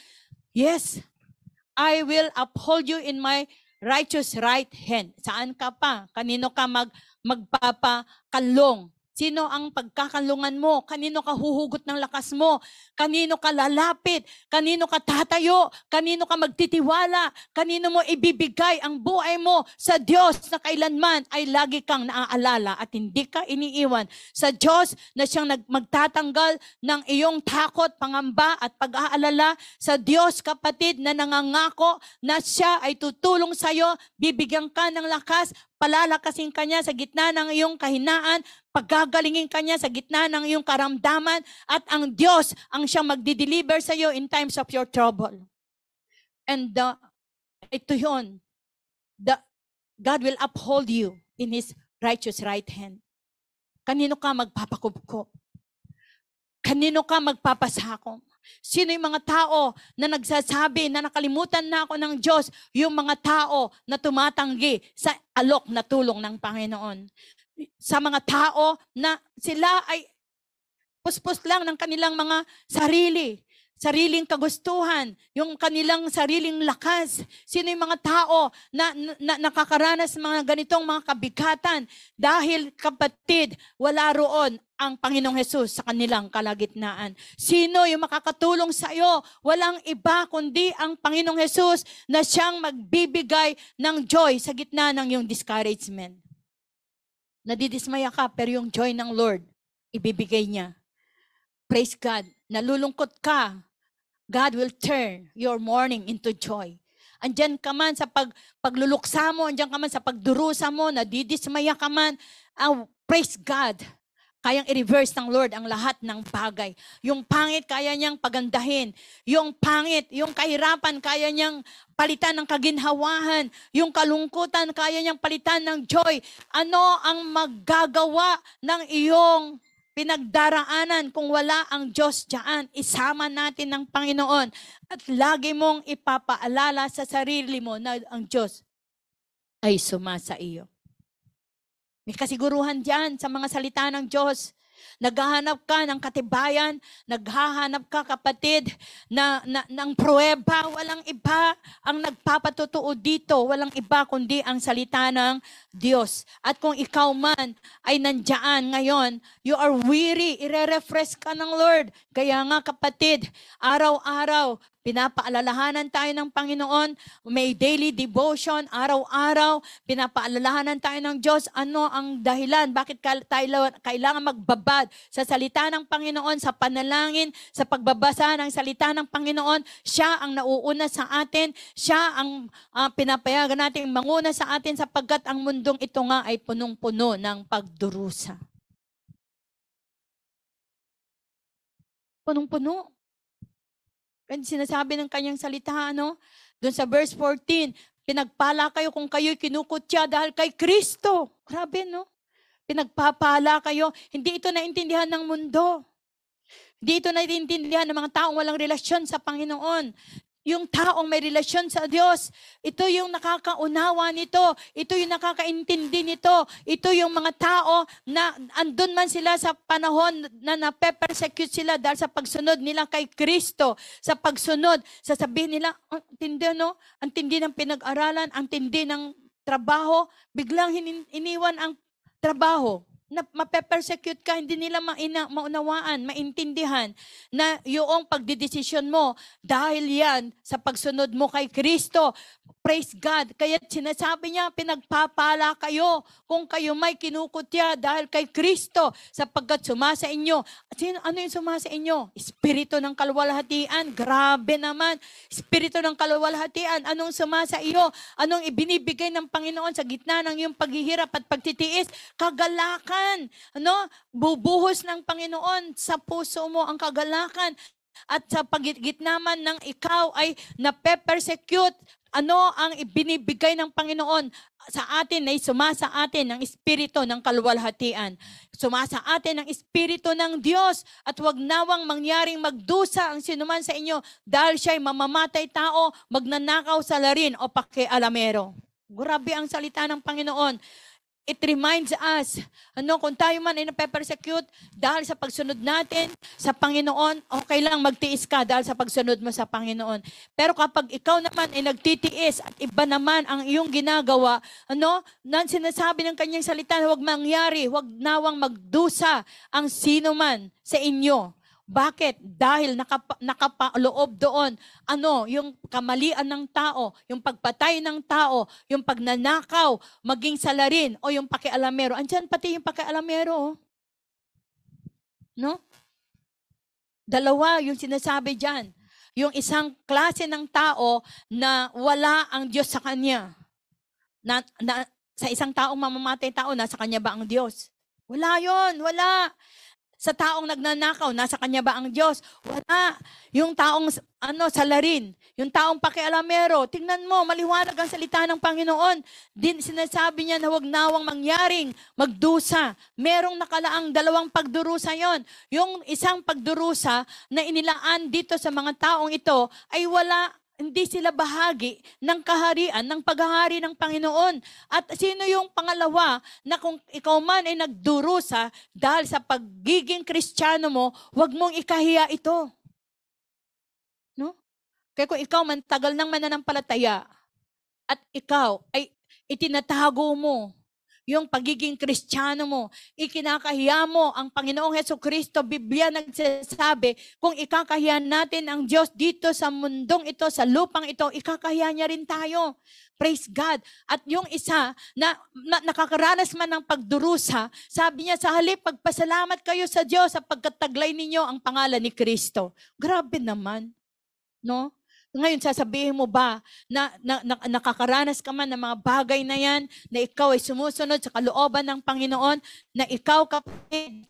uphold you in my righteous right hand. Saan ka pa? Kanino ka magpapakalong? Sino ang pagkakalungan mo? Kanino ka huhugot ng lakas mo? Kanino ka lalapit? Kanino ka tatayo? Kanino ka magtitiwala? Kanino mo ibibigay ang buhay mo? Sa Diyos na kailanman ay lagi kang naaalala at hindi ka iniiwan. Sa Diyos na siyang magtatanggal ng iyong takot, pangamba at pag-aalala. Sa Diyos, kapatid, na nangangako na siya ay tutulong sa iyo, bibigyan ka ng lakas, palalakasin ka niya sa gitna ng iyong kahinaan, paggagalingin ka niya sa gitna ng iyong karamdaman, at ang Diyos ang siyang magdi-deliver sa iyo in times of your trouble. And ito yun, God will uphold you in His righteous right hand. Kanino ka magpapakubko? Kanino ka magpapasakop? Sino yung mga tao na nagsasabi na nakalimutan na ako ng Diyos? Yung mga tao na tumatanggi sa alok na tulong ng Panginoon. Sa mga tao na sila ay puspos lang ng kanilang mga sariling kagustuhan, yung kanilang sariling lakas. Sino yung mga tao na nakakaranas ng mga ganitong mga kabigatan? Dahil, kapatid, wala roon ang Panginoong Hesus sa kanilang kalagitnaan. Sino yung makakatulong sa iyo? Walang iba kundi ang Panginoong Hesus na siyang magbibigay ng joy sa gitna ng iyong discouragement. Nadidismaya ka, pero yung joy ng Lord, ibibigay niya. Praise God. Nalulungkot ka, God will turn your mourning into joy. Andyan ka man sa pagluluksa mo, andyan ka man sa pagdurusa mo, nadidismaya ka man, praise God. Kayang i-reverse ng Lord ang lahat ng bagay. Yung pangit, kaya niyang pagandahin. Yung pangit, yung kahirapan, kaya niyang palitan ng kaginhawahan. Yung kalungkutan, kaya niyang palitan ng joy. Ano ang maggagawa ng iyong pinagdaraanan kung wala ang Diyos diyan? Isama natin ng Panginoon at lagi mong ipapaalala sa sarili mo na ang Diyos ay sumasa iyo. May kasiguruhan diyan sa mga salita ng Diyos. Naghahanap ka ng katibayan, naghahanap ka, kapatid, ng pruweba. Walang iba ang nagpapatotoo dito. Walang iba kundi ang salita ng Diyos. At kung ikaw man ay nandiyan ngayon, you are weary, ire-refresh ka ng Lord. Kaya nga, kapatid, araw-araw, pinapaalalahanan tayo ng Panginoon, may daily devotion, araw-araw, pinapaalalahanan tayo ng Diyos, ano ang dahilan, bakit tayo kailangan magbabad sa salita ng Panginoon, sa panalangin, sa pagbabasa ng salita ng Panginoon. Siya ang nauuna sa atin, siya ang pinapayagan natin manguna sa atin sapagkat ang mundong ito nga ay punong-puno ng pagdurusa. Punong-puno. And sinasabi ng kanyang salita, doon sa verse 14, pinagpala kayo kung kayo'y kinukutya dahil kay Kristo. Grabe, no? Pinagpapala kayo. Hindi ito naintindihan ng mundo. Hindi ito naintindihan ng mga taong walang relasyon sa Panginoon. Yung taong may relasyon sa Diyos, ito yung nakakaunawa nito, ito yung nakakaintindi nito, ito yung mga tao na andun man sila sa panahon na nape-persecute sila dahil sa pagsunod nila kay Kristo, sa pagsunod, sasabihin nila, ang tindi, no? Ang tindi ng pinag-aralan, ang tindi ng trabaho, biglang iniwan ang trabaho. Na mape-persecute ka, hindi nila maunawaan, maintindihan na yung pagdidesisyon mo dahil yan sa pagsunod mo kay Kristo. Praise God. Kaya sinasabi niya, pinagpapala kayo kung kayo may kinukutya dahil kay Kristo sapagkat sumasa inyo. Ano yung sumasa inyo? Espiritu ng kaluwalhatian. Grabe naman. Espiritu ng kaluwalhatian. Anong sumasa iyo? Anong ibinibigay ng Panginoon sa gitna ng iyong paghihirap at pagtitiis? Kagalakan. Bubuhos ng Panginoon sa puso mo ang kagalakan. At sa gitna man ng ikaw ay nape-persecute, ano ang ibinibigay ng Panginoon sa atin ay sumasa atin ng Espiritu ng kaluwalhatian. Sumasa atin ng Espiritu ng Diyos at wag nawang mangyaring magdusa ang sinuman sa inyo dahil siya'y mamamatay tao, magnanakaw sa larin o pakialamero. Grabe ang salita ng Panginoon. It reminds us, kung tayo man ay nape-persecute dahil sa pagsunod natin sa Panginoon, okay lang magtiis ka dahil sa pagsunod mo sa Panginoon. Pero kapag ikaw naman ay nagtitiis at iba naman ang iyong ginagawa, nan sinasabi ng kanyang salita, huwag mangyari, huwag nawang magdusa ang sino man sa inyo. Bakit? Dahil nakapaloob doon, yung kamalian ng tao, yung pagpatay ng tao, yung pagnanakaw, maging salarin, o yung pakialamero. Andyan pati yung pakialamero. No? Dalawa yung sinasabi dyan. Yung isang klase ng tao na wala ang Diyos sa kanya. Sa isang taong mamamatay tao, nasa kanya ba ang Diyos? Wala yon, wala. Sa taong nagnanakaw, nasa kanya ba ang Diyos? Wala. Yung taong salarin, yung taong pakialamero, tingnan mo, maliwanag ang salita ng Panginoon. Sinasabi niya na huwag nawang mangyaring magdusa. Merong nakalaang dalawang pagdurusa yon. Yung isang pagdurusa na inilaan dito sa mga taong ito ay hindi sila bahagi ng kaharian, ng paghahari ng Panginoon. At sino yung pangalawa na kung ikaw man ay nagdurusa dahil sa pagiging Kristiyano mo, huwag mong ikahiya ito. No? Kaya kung ikaw man tagal ng mananampalataya at ikaw ay itinatago mo yung pagiging Kristiyano mo, ikinakahiya mo ang Panginoong Hesukristo, Biblia nagsasabi, kung ikakahiya natin ang Diyos dito sa mundong ito, sa lupang ito, ikakahiya niya rin tayo. Praise God. At yung isa na nakakaranas man ng pagdurusa, sabi niya, sa halip, pagpasalamat kayo sa Diyos sa pagkataglay ninyo ang pangalan ni Kristo. Grabe naman. No? Ngayon, sasabihin mo ba na nakakaranas ka man ng mga bagay na yan, na ikaw ay sumusunod sa kalooban ng Panginoon, na ikaw kapatid,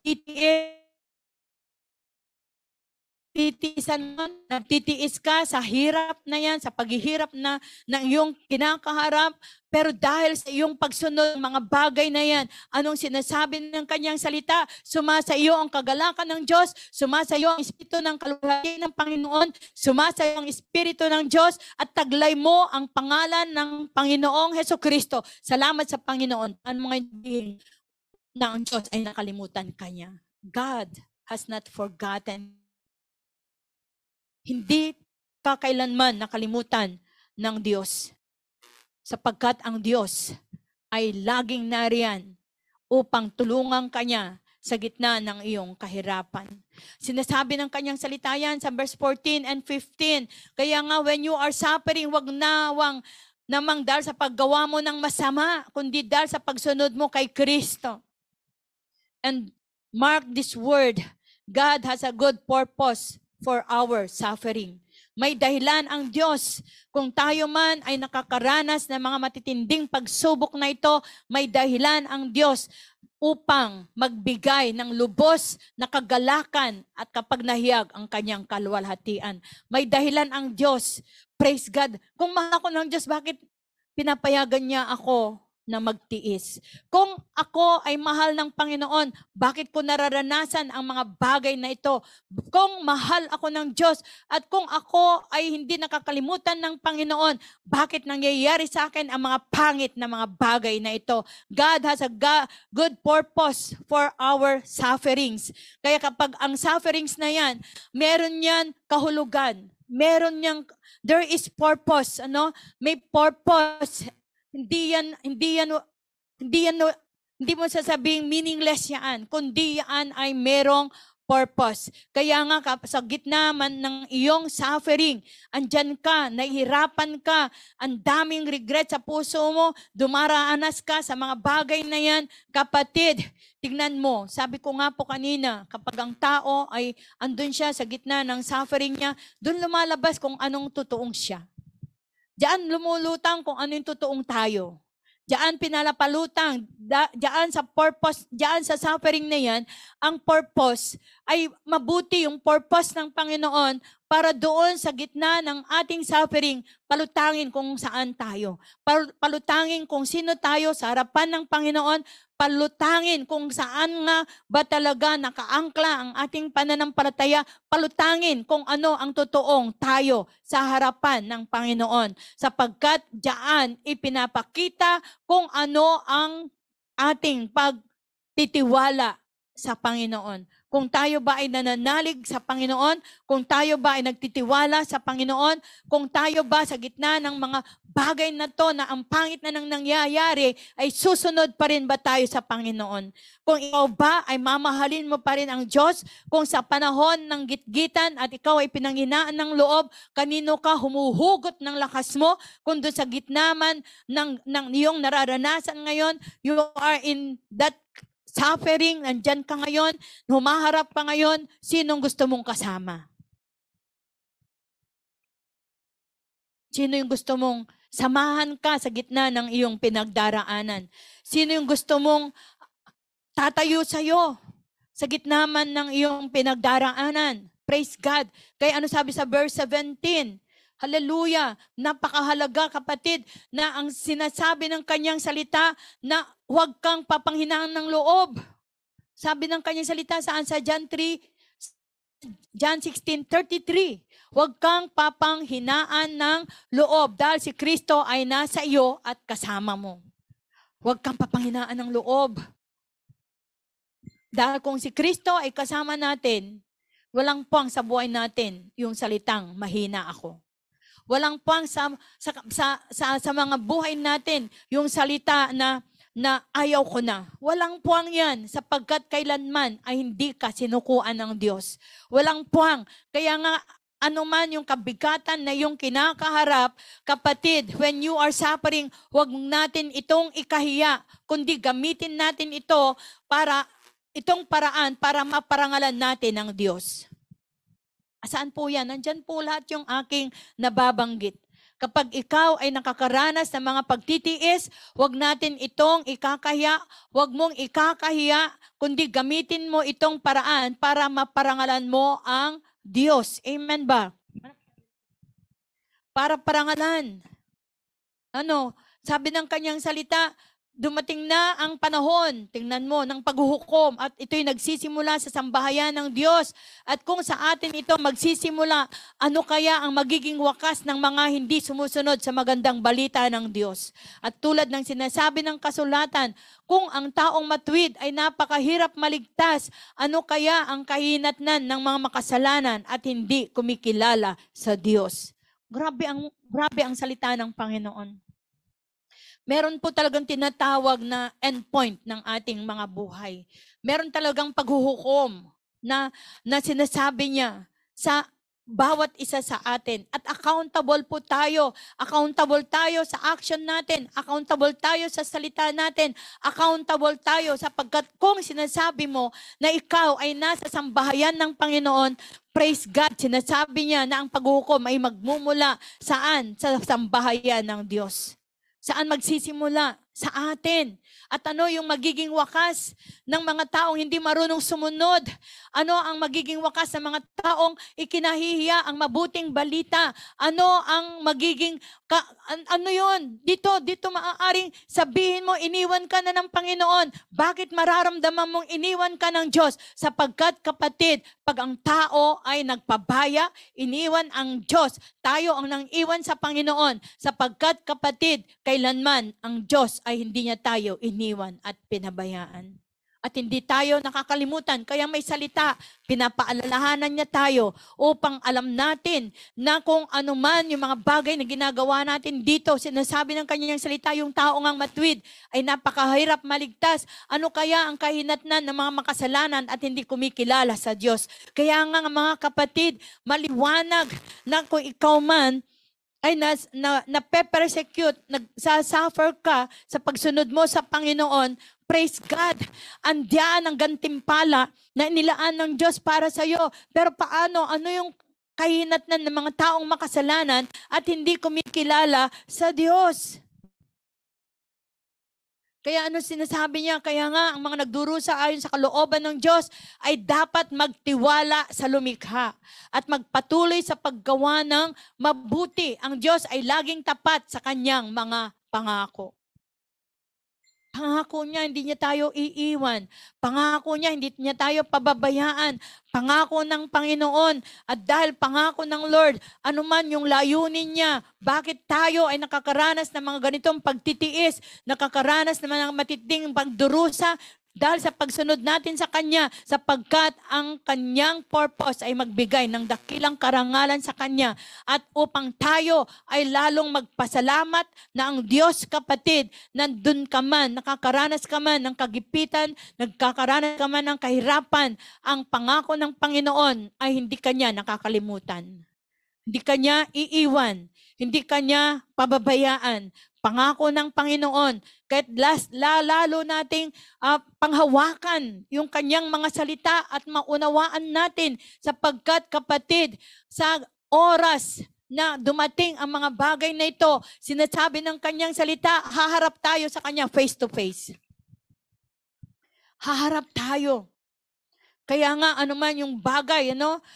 titiisan mo, nagtitiis ka sa hirap na yan, sa paghihirap na ng iyong kinakaharap, pero dahil sa iyong pagsunod ng mga bagay na yan, anong sinasabi ng kanyang salita? Sumasa iyo ang kagalakan ng Diyos, sumasa iyo ang Espiritu ng kaluwalhatian ng Panginoon, sumasa iyo ang Espiritu ng Diyos, at taglay mo ang pangalan ng Panginoong Hesukristo. Salamat sa Panginoon. Ano mga hindi na ang Diyos ay nakalimutan kanya? God has not forgotten. Hindi ka kailanman nakalimutan ng Diyos, sapagkat ang Diyos ay laging nariyan upang tulungan kanya sa gitna ng iyong kahirapan. Sinasabi ng kanyang salita yan sa verse 14 and 15. Kaya nga, when you are suffering, wag namang dahil sa paggawa mo ng masama, kundi dahil sa pagsunod mo kay Kristo. And mark this word, God has a good purpose for our suffering. May dahilan ang Diyos. Kung tayo man ay nakakaranas ng mga matitinding pagsubok na ito, may dahilan ang Diyos upang magbigay ng lubos na kagalakan at kapag nahiyag ang kanyang kaluwalhatian. May dahilan ang Diyos. Praise God. Kung mahal ako ng Diyos, bakit pinapayagan niya ako na magtiis? Kung ako ay mahal ng Panginoon, bakit ko nararanasan ang mga bagay na ito? Kung mahal ako ng Diyos at kung ako ay hindi nakakalimutan ng Panginoon, bakit nangyayari sa akin ang mga pangit na mga bagay na ito? God has a good purpose for our sufferings. Kaya kapag ang sufferings na yan, meron yan kahulugan. Meron niyang, there is purpose, May purpose. Hindi mo sasabing meaningless yan, kundi yan ay merong purpose. Kaya nga sa gitna man ng iyong suffering, andyan ka, nahihirapan ka, ang daming regret sa puso mo, dumaraanas ka sa mga bagay na yan, kapatid, tignan mo, sabi ko nga po kanina, kapag ang tao ay andun siya sa gitna ng suffering niya, dun lumalabas kung anong totoong siya. Diyan lumulutang kung ano yung totoong tayo. Diyan pinalapalutang, diyan sa purpose, diyan sa suffering na yan, ang purpose ay mabuti yung purpose ng Panginoon para doon sa gitna ng ating suffering, palutangin kung saan tayo. Palutangin kung sino tayo sa harapan ng Panginoon, palutangin kung saan nga ba talaga nakaangkla ang ating pananampalataya, palutangin kung ano ang totoong tayo sa harapan ng Panginoon. Sapagkat diyan ipinapakita kung ano ang ating pagtitiwala sa Panginoon. Kung tayo ba ay nananalig sa Panginoon, kung tayo ba ay nagtitiwala sa Panginoon, kung tayo ba sa gitna ng mga bagay na to na ang pangit na nang nangyayari, ay susunod pa rin ba tayo sa Panginoon? Kung ikaw ba ay mamahalin mo pa rin ang Diyos, kung sa panahon ng gitgitan at ikaw ay pinanghinaan ng loob, kanino ka humuhugot ng lakas mo, kung doon sa gitna man ng iyong nararanasan ngayon, you are in that suffering, nandyan ka ngayon, humaharap ka ngayon, sinong gusto mong kasama? Sino yung gusto mong samahan ka sa gitna ng iyong pinagdaraanan? Sino yung gusto mong tatayo sa'yo sa gitna man ng iyong pinagdaraanan? Praise God. Kaya ano sabi sa verse 17? Hallelujah! Napakahalaga, kapatid, na ang sinasabi ng kanyang salita na huwag kang papanghinaan ng loob. Sabi ng kanyang salita saan? Sa John 16:33. Huwag kang papanghinaan ng loob dahil si Kristo ay nasa iyo at kasama mo. Huwag kang papanghinaan ng loob. Dahil kung si Kristo ay kasama natin, walang puwang sa buhay natin yung salitang mahina ako. Walang puwang sa mga buhay natin yung salita na ayaw ko na. Walang puwang yan sapagkat kailanman ay hindi ka sinukuan ng Diyos. Walang puwang. Kaya nga, ano man yung kabigatan na yung kinakaharap, kapatid, when you are suffering, huwag natin itong ikahiya, kundi gamitin natin ito para itong paraan para maparangalan natin ng Diyos. Saan po yan? Nandyan po lahat yung aking nababanggit. Kapag ikaw ay nakakaranas ng mga pagtitiis, huwag natin itong ikakahiya, huwag mong ikakahiya, kundi gamitin mo itong paraan para maparangalan mo ang Diyos. Amen ba? Para parangalan. Sabi ng kanyang salita, dumating na ang panahon, tingnan mo, ng paghuhukom at ito'y nagsisimula sa sambahayan ng Diyos. At kung sa atin ito magsisimula, ano kaya ang magiging wakas ng mga hindi sumusunod sa magandang balita ng Diyos? At tulad ng sinasabi ng kasulatan, kung ang taong matuwid ay napakahirap maligtas, ano kaya ang kahinatnan ng mga makasalanan at hindi kumikilala sa Diyos? Grabe ang salita ng Panginoon. Meron po talagang tinatawag na endpoint ng ating mga buhay. Meron talagang paghuhukom na sinasabi niya sa bawat isa sa atin. At accountable po tayo. Accountable tayo sa action natin. Accountable tayo sa salita natin. Accountable tayo sapagkat kung sinasabi mo na ikaw ay nasa sambahayan ng Panginoon, praise God, sinasabi niya na ang paghuhukom ay magmumula saan? Sa sambahayan ng Diyos. Saan magsisimula? Sa atin. At ano yung magiging wakas ng mga taong hindi marunong sumunod? Ano ang magiging wakas ng mga taong ikinahihiya ang mabuting balita? Ano ang magiging, ano yun? Dito maaaring sabihin mo, iniwan ka na ng Panginoon. Bakit mararamdaman mong iniwan ka ng Diyos? Sapagkat kapatid, pag ang tao ay nagpabaya, iniwan ang Diyos. Tayo ang nang-iwan sa Panginoon. Sapagkat kapatid, kailanman ang Diyos ay hindi niya tayo iniwan at pinabayaan. At hindi tayo nakakalimutan. Kaya may salita, pinapaalalahanan niya tayo upang alam natin na kung ano man yung mga bagay na ginagawa natin dito, sinasabi ng kanyang salita, yung tao ngang matuwid ay napakahirap maligtas. Ano kaya ang kahinatnan ng mga makasalanan at hindi kumikilala sa Diyos? Kaya nga mga kapatid, maliwanag na kung ikaw man ay nape-persecute, nagsasuffer ka sa pagsunod mo sa Panginoon, praise God, andiyan ang gantimpala na inilaan ng Diyos para sa iyo. Pero paano? Ano yung kahinatnan ng mga taong makasalanan at hindi kumikilala sa Diyos? Kaya ano sinasabi niya? Kaya nga, ang mga nagdurusa ayon sa kalooban ng Diyos ay dapat magtiwala sa lumikha at magpatuloy sa paggawa ng mabuti. Ang Diyos ay laging tapat sa kanyang mga pangako. Pangako niya, hindi niya tayo iiwan. Pangako niya, hindi niya tayo pababayaan. Pangako ng Panginoon. At dahil pangako ng Lord, anuman yung layunin niya, bakit tayo ay nakakaranas ng mga ganitong pagtitiis, nakakaranas ng mga matitinding pagdurusa, dahil sa pagsunod natin sa Kanya, sapagkat ang Kanyang purpose ay magbigay ng dakilang karangalan sa Kanya at upang tayo ay lalong magpasalamat na ang Diyos, kapatid, nandun ka man, nakakaranas ka man ng kagipitan, nagkakaranas ka man ng kahirapan, ang pangako ng Panginoon ay hindi Kanya nakakalimutan. Hindi Kanya iiwan, hindi Kanya pababayaan. Pangako ng Panginoon, kahit lalo nating panghawakan yung kanyang mga salita at maunawaan natin sapagkat kapatid, sa oras na dumating ang mga bagay na ito, sinasabi ng kanyang salita, haharap tayo sa kanya face to face. Haharap tayo. Kaya nga anuman yung bagay,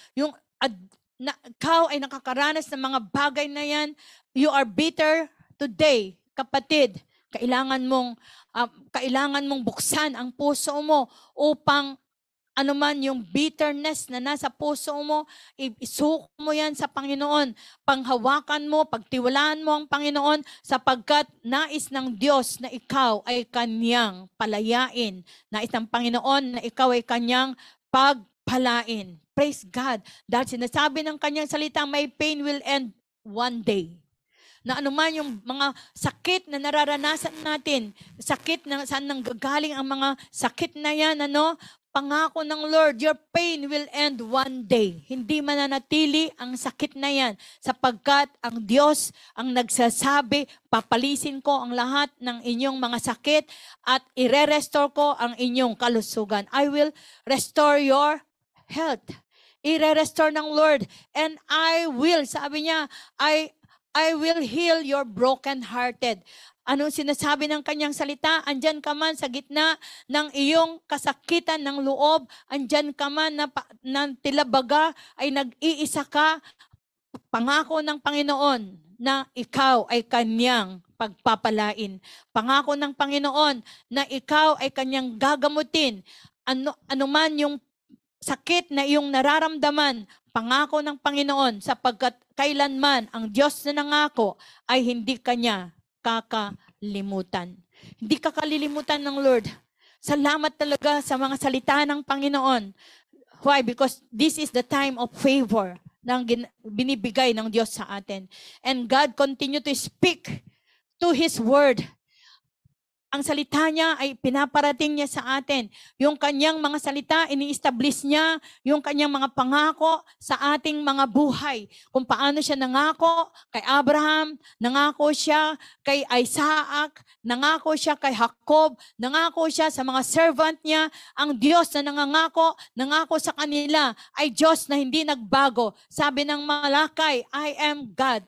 ikaw ay nakakaranas ng mga bagay na yan, you are bitter today, kapatid, kailangan mong buksan ang puso mo upang anuman yung bitterness na nasa puso mo, isuko mo yan sa Panginoon. Panghawakan mo, pagtiwalaan mo ang Panginoon sapagkat nais ng Diyos na ikaw ay Kanyang palayain. Nais ng Panginoon na ikaw ay Kanyang pagpalain. Praise God. Dahil sinasabi ng Kanyang salita, my pain will end one day. Na anuman yung mga sakit na nararanasan natin, sakit na saan nanggagaling ang mga sakit na yan, pangako ng Lord, your pain will end one day. Hindi mananatili ang sakit na yan sapagkat ang Diyos ang nagsasabi, papalisin ko ang lahat ng inyong mga sakit at ire-restore ko ang inyong kalusugan. I will restore your health. i-restore ng Lord. And I will, sabi niya, I will heal your broken-hearted. Anong sinasabi ng kanyang salita? Andyan ka man sa gitna ng iyong kasakitan ng loob. Andyan ka man na tila baga ay nag-iisa ka. Pangako ng Panginoon na ikaw ay kanyang pagpapalain. Pangako ng Panginoon na ikaw ay kanyang gagamutin. Ano man yung sakit na iyong nararamdaman, pangako ng Panginoon, sapagkat kailanman ang Diyos na nangako ay hindi kanya kakalimutan. Hindi kakalilimutan ng Lord. Salamat talaga sa mga salita ng Panginoon. Why? Because this is the time of favor na binibigay ng Diyos sa atin. And God continue to speak to His word. Ang salita niya ay pinaparating niya sa atin. Yung kanyang mga salita, ini-establish niya yung kanyang mga pangako sa ating mga buhay. Kung paano siya nangako kay Abraham, nangako siya kay Isaac, nangako siya kay Jacob, nangako siya sa mga servant niya. Ang Diyos na nangako sa kanila ay Diyos na hindi nagbago. Sabi ng Malakay, I am God.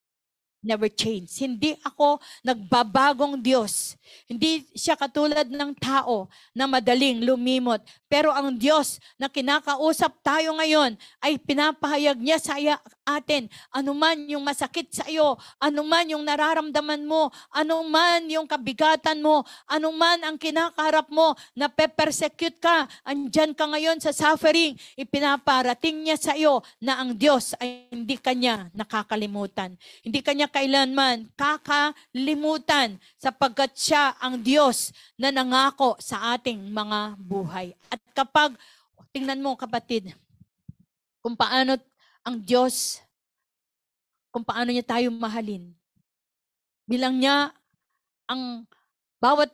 Never change. Hindi ako nagbabagong Diyos. Hindi siya katulad ng tao na madaling lumimot. Pero ang Diyos na kinakausap tayo ngayon ay pinapahayag niya sa atin. Anuman yung masakit sa iyo, anuman yung nararamdaman mo, anuman yung kabigatan mo, anuman ang kinakaharap mo, na pe-persecute ka, andyan ka ngayon sa suffering, ipinaparating niya sa iyo na ang Diyos ay hindi kanya nakakalimutan. Hindi kanya kailanman kakalimutan sapagkat siya ang Diyos na nangako sa ating mga buhay. At kapag, tingnan mo kapatid, kung paano ang Diyos, kung paano niya tayo mahalin. Bilang niya ang bawat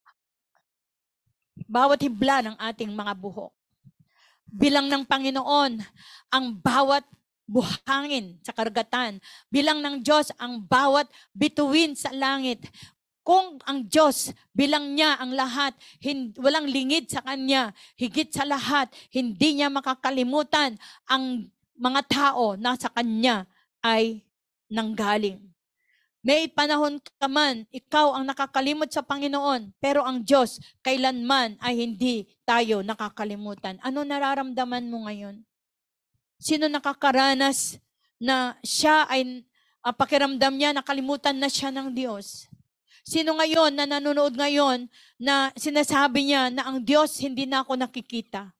hibla ng ating mga buhok. Bilang ng Panginoon ang bawat buhangin sa karagatan. Bilang ng Diyos ang bawat bituin sa langit. Kung ang Diyos, bilang niya ang lahat, walang lingid sa Kanya, higit sa lahat, hindi niya makakalimutan ang mga tao na sa Kanya ay nanggaling. May panahon ka man, ikaw ang nakakalimot sa Panginoon, pero ang Diyos, kailanman ay hindi tayo nakakalimutan. Ano nararamdaman mo ngayon? Sino nakakaranas na siya ay pakiramdam niya, nakalimutan na siya ng Diyos? Sino ngayon na nanonood ngayon na sinasabi niya na ang Diyos hindi na ako nakikita?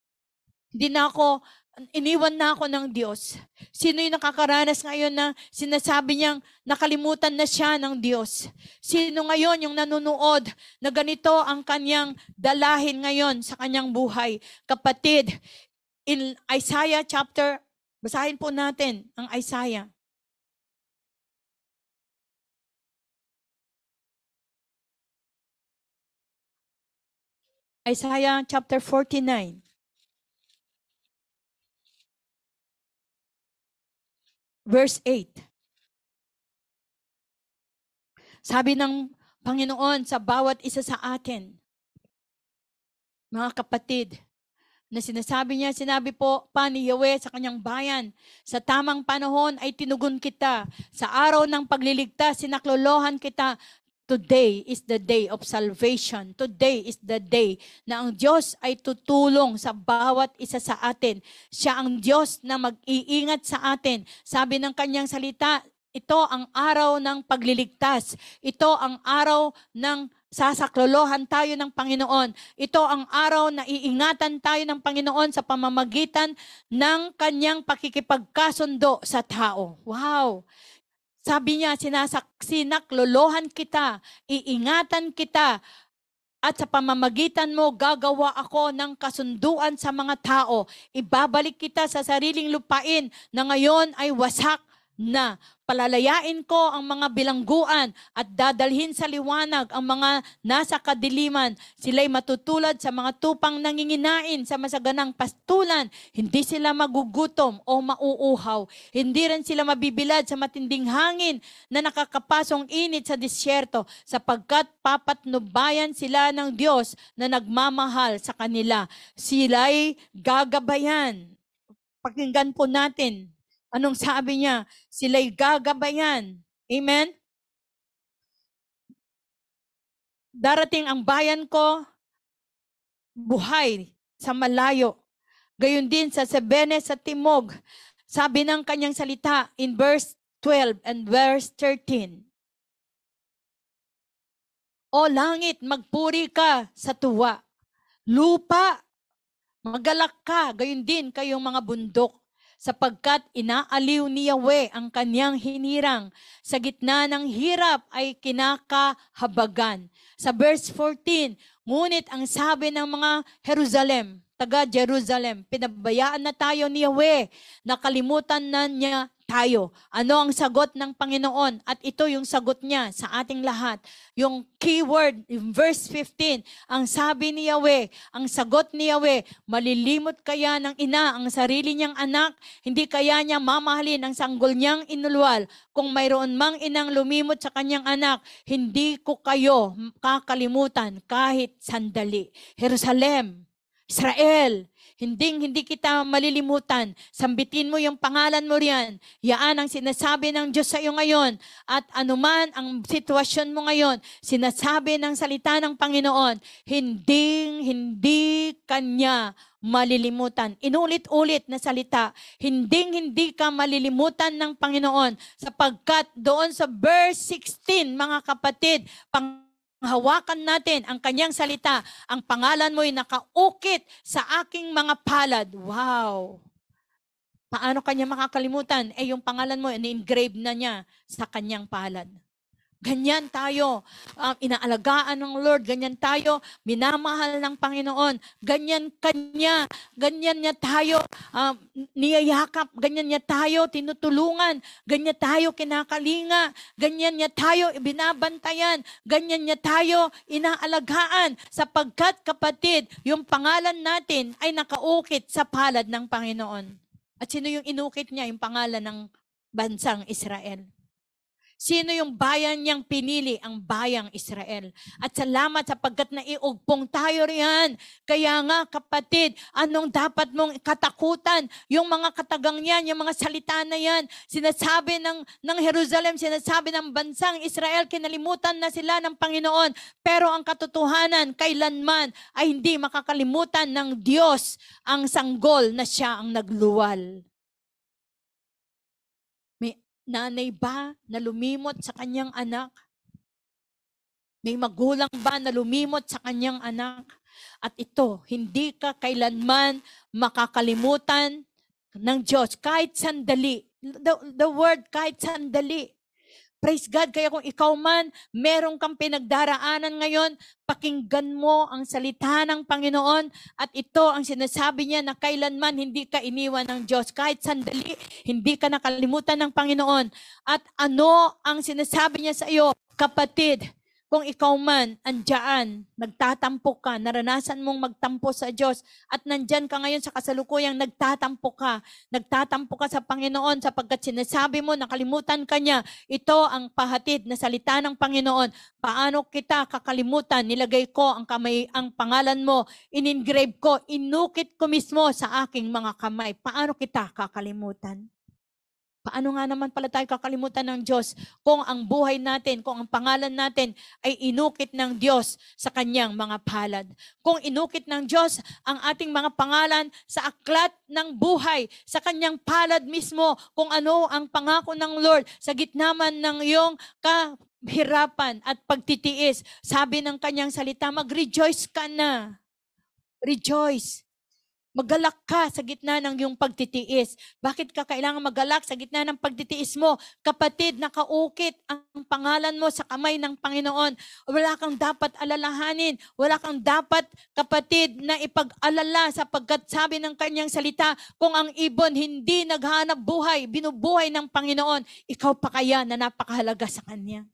Iniwan na ako ng Diyos. Sino yung nakakaranas ngayon na sinasabi niyang nakalimutan na siya ng Diyos? Sino ngayon yung nanonood na ganito ang kanyang dalahin ngayon sa kanyang buhay? Kapatid, in Isaiah chapter, basahin po natin ang Isaiah. Isaiah chapter 49. Verse 8. Sabi ng Panginoon sa bawat isa sa atin, mga kapatid, na sinabi po pa ni Yahweh sa kanyang bayan, sa tamang panahon ay tinugon kita, sa araw ng pagliligtas, sinaklolohan kita. Today is the day of salvation. Today is the day na ang Diyos ay tutulong sa bawat isa sa atin. Siya ang Diyos na mag-iingat sa atin. Sabi ng kanyang salita, ito ang araw ng pagliligtas. Ito ang araw ng sasaklolohan tayo ng Panginoon. Ito ang araw na iingatan tayo ng Panginoon sa pamamagitan ng kanyang pakikipagkasundo sa tao. Wow! Sabi niya, sinaklolohan kita, iingatan kita, at sa pamamagitan mo, gagawa ako ng kasunduan sa mga tao. Ibabalik kita sa sariling lupain na ngayon ay wasak na. Palalayain ko ang mga bilangguan at dadalhin sa liwanag ang mga nasa kadiliman. Sila'y matutulad sa mga tupang nanginginain sa masaganang pastulan. Hindi sila magugutom o mauuhaw. Hindi rin sila mabibilad sa matinding hangin na nakakapasong init sa disyerto, sapagkat papatnubayan sila ng Diyos na nagmamahal sa kanila. Sila'y gagabayan. Pakinggan po natin. Anong sabi niya? Sila'y gagabayan. Amen? Darating ang bayan ko, buhay sa malayo. Gayon din sa Sebene sa Timog. Sabi ng kanyang salita in verse 12 and verse 13. O langit, magpuri ka sa tuwa. Lupa, magalak ka, gayon din kayong mga bundok. Sapagkat inaaliw ni Yahweh ang kanyang hinirang. Sa gitna ng hirap ay kinakahabagan. Sa verse 14, ngunit ang sabi ng mga taga Jerusalem, pinabayaan na tayo ni Yahweh, nakalimutan na niya tayo. Ano ang sagot ng Panginoon? At ito yung sagot niya sa ating lahat. Yung keyword, verse 15, ang sabi ni Yahweh, ang sagot ni Yahweh, malilimot kaya ng ina ang sarili niyang anak, hindi kaya niya mamahalin ang sanggol niyang inulwal. Kung mayroon mang inang lumimot sa kanyang anak, hindi ko kayo kakalimutan kahit sandali. Jerusalem, Israel, hindi kita malilimutan. Sambitin mo yung pangalan mo riyan. Yaan ang sinasabi ng Diyos sa iyo ngayon. At anuman ang sitwasyon mo ngayon, sinasabi ng salita ng Panginoon, hindi kanya malilimutan. Inulit-ulit na salita, hindi ka malilimutan ng Panginoon. Sapagkat doon sa verse 16, mga kapatid, hawakan natin ang kanyang salita. Ang pangalan mo'y nakaukit sa aking mga palad. Wow! Paano kanya makakalimutan? Yung pangalan mo, ni-engrave na niya sa kanyang palad. Ganyan tayo, inaalagaan ng Lord, ganyan tayo, minamahal ng Panginoon, ganyan niya tayo, niyayakap, ganyan niya tayo, tinutulungan, ganyan tayo kinakalinga, ganyan niya tayo binabantayan, ganyan niya tayo inaalagaan, sapagkat kapatid, yung pangalan natin ay nakaukit sa palad ng Panginoon. At sino yung inukit niya, yung pangalan ng bansang Israel? Sino yung bayan niyang pinili? Ang bayang Israel. At salamat sapagkat naiugpong tayo riyan. Kaya nga kapatid, anong dapat mong katakutan? Yung mga katagang yan, yung mga salita na yan, sinasabi ng Jerusalem, sinasabi ng bansang Israel, kinalimutan na sila ng Panginoon. Pero ang katotohanan, kailanman ay hindi makakalimutan ng Diyos ang sanggol na siya ang nagluwal. Nanay ba na lumimot sa kanyang anak? May magulang ba na lumimot sa kanyang anak? At ito, hindi ka kailanman makakalimutan ng Diyos kahit sandali. The word kahit sandali. Praise God, kaya kung ikaw man, meron kang pinagdaraanan ngayon, pakinggan mo ang salita ng Panginoon at ito ang sinasabi niya na kailanman hindi ka iniwan ng Diyos. Kahit sandali, hindi ka nakalimutan ng Panginoon. At ano ang sinasabi niya sa iyo, kapatid, kung ikaw man, andyan, nagtatampo ka, naranasan mong magtampo sa Diyos, at nandyan ka ngayon sa kasalukuyang nagtatampo ka sa Panginoon sapagkat sinasabi mo, nakalimutan ka niya, ito ang pahatid na salita ng Panginoon. Paano kita kakalimutan? Nilagay ko ang pangalan mo, in-engrave ko, inukit ko mismo sa aking mga kamay. Paano kita kakalimutan? Paano nga naman pala tayo kakalimutan ng Diyos kung ang buhay natin, kung ang pangalan natin ay inukit ng Diyos sa kanyang mga palad. Kung inukit ng Diyos ang ating mga pangalan sa aklat ng buhay, sa kanyang palad mismo, kung ano ang pangako ng Lord sa gitna man ng iyong kahirapan at pagtitiis. Sabi ng kanyang salita, mag-rejoice ka na. Rejoice. Magalak ka sa gitna ng iyong pagtitiis. Bakit ka kailangan magalak sa gitna ng pagtitiis mo? Kapatid, nakaukit ang pangalan mo sa kamay ng Panginoon. Wala kang dapat alalahanin. Wala kang dapat, kapatid, na ipag-alala sapagkat sabi ng kanyang salita, kung ang ibon hindi naghanap buhay, binubuhay ng Panginoon, ikaw pa kaya na napakahalaga sa kanya?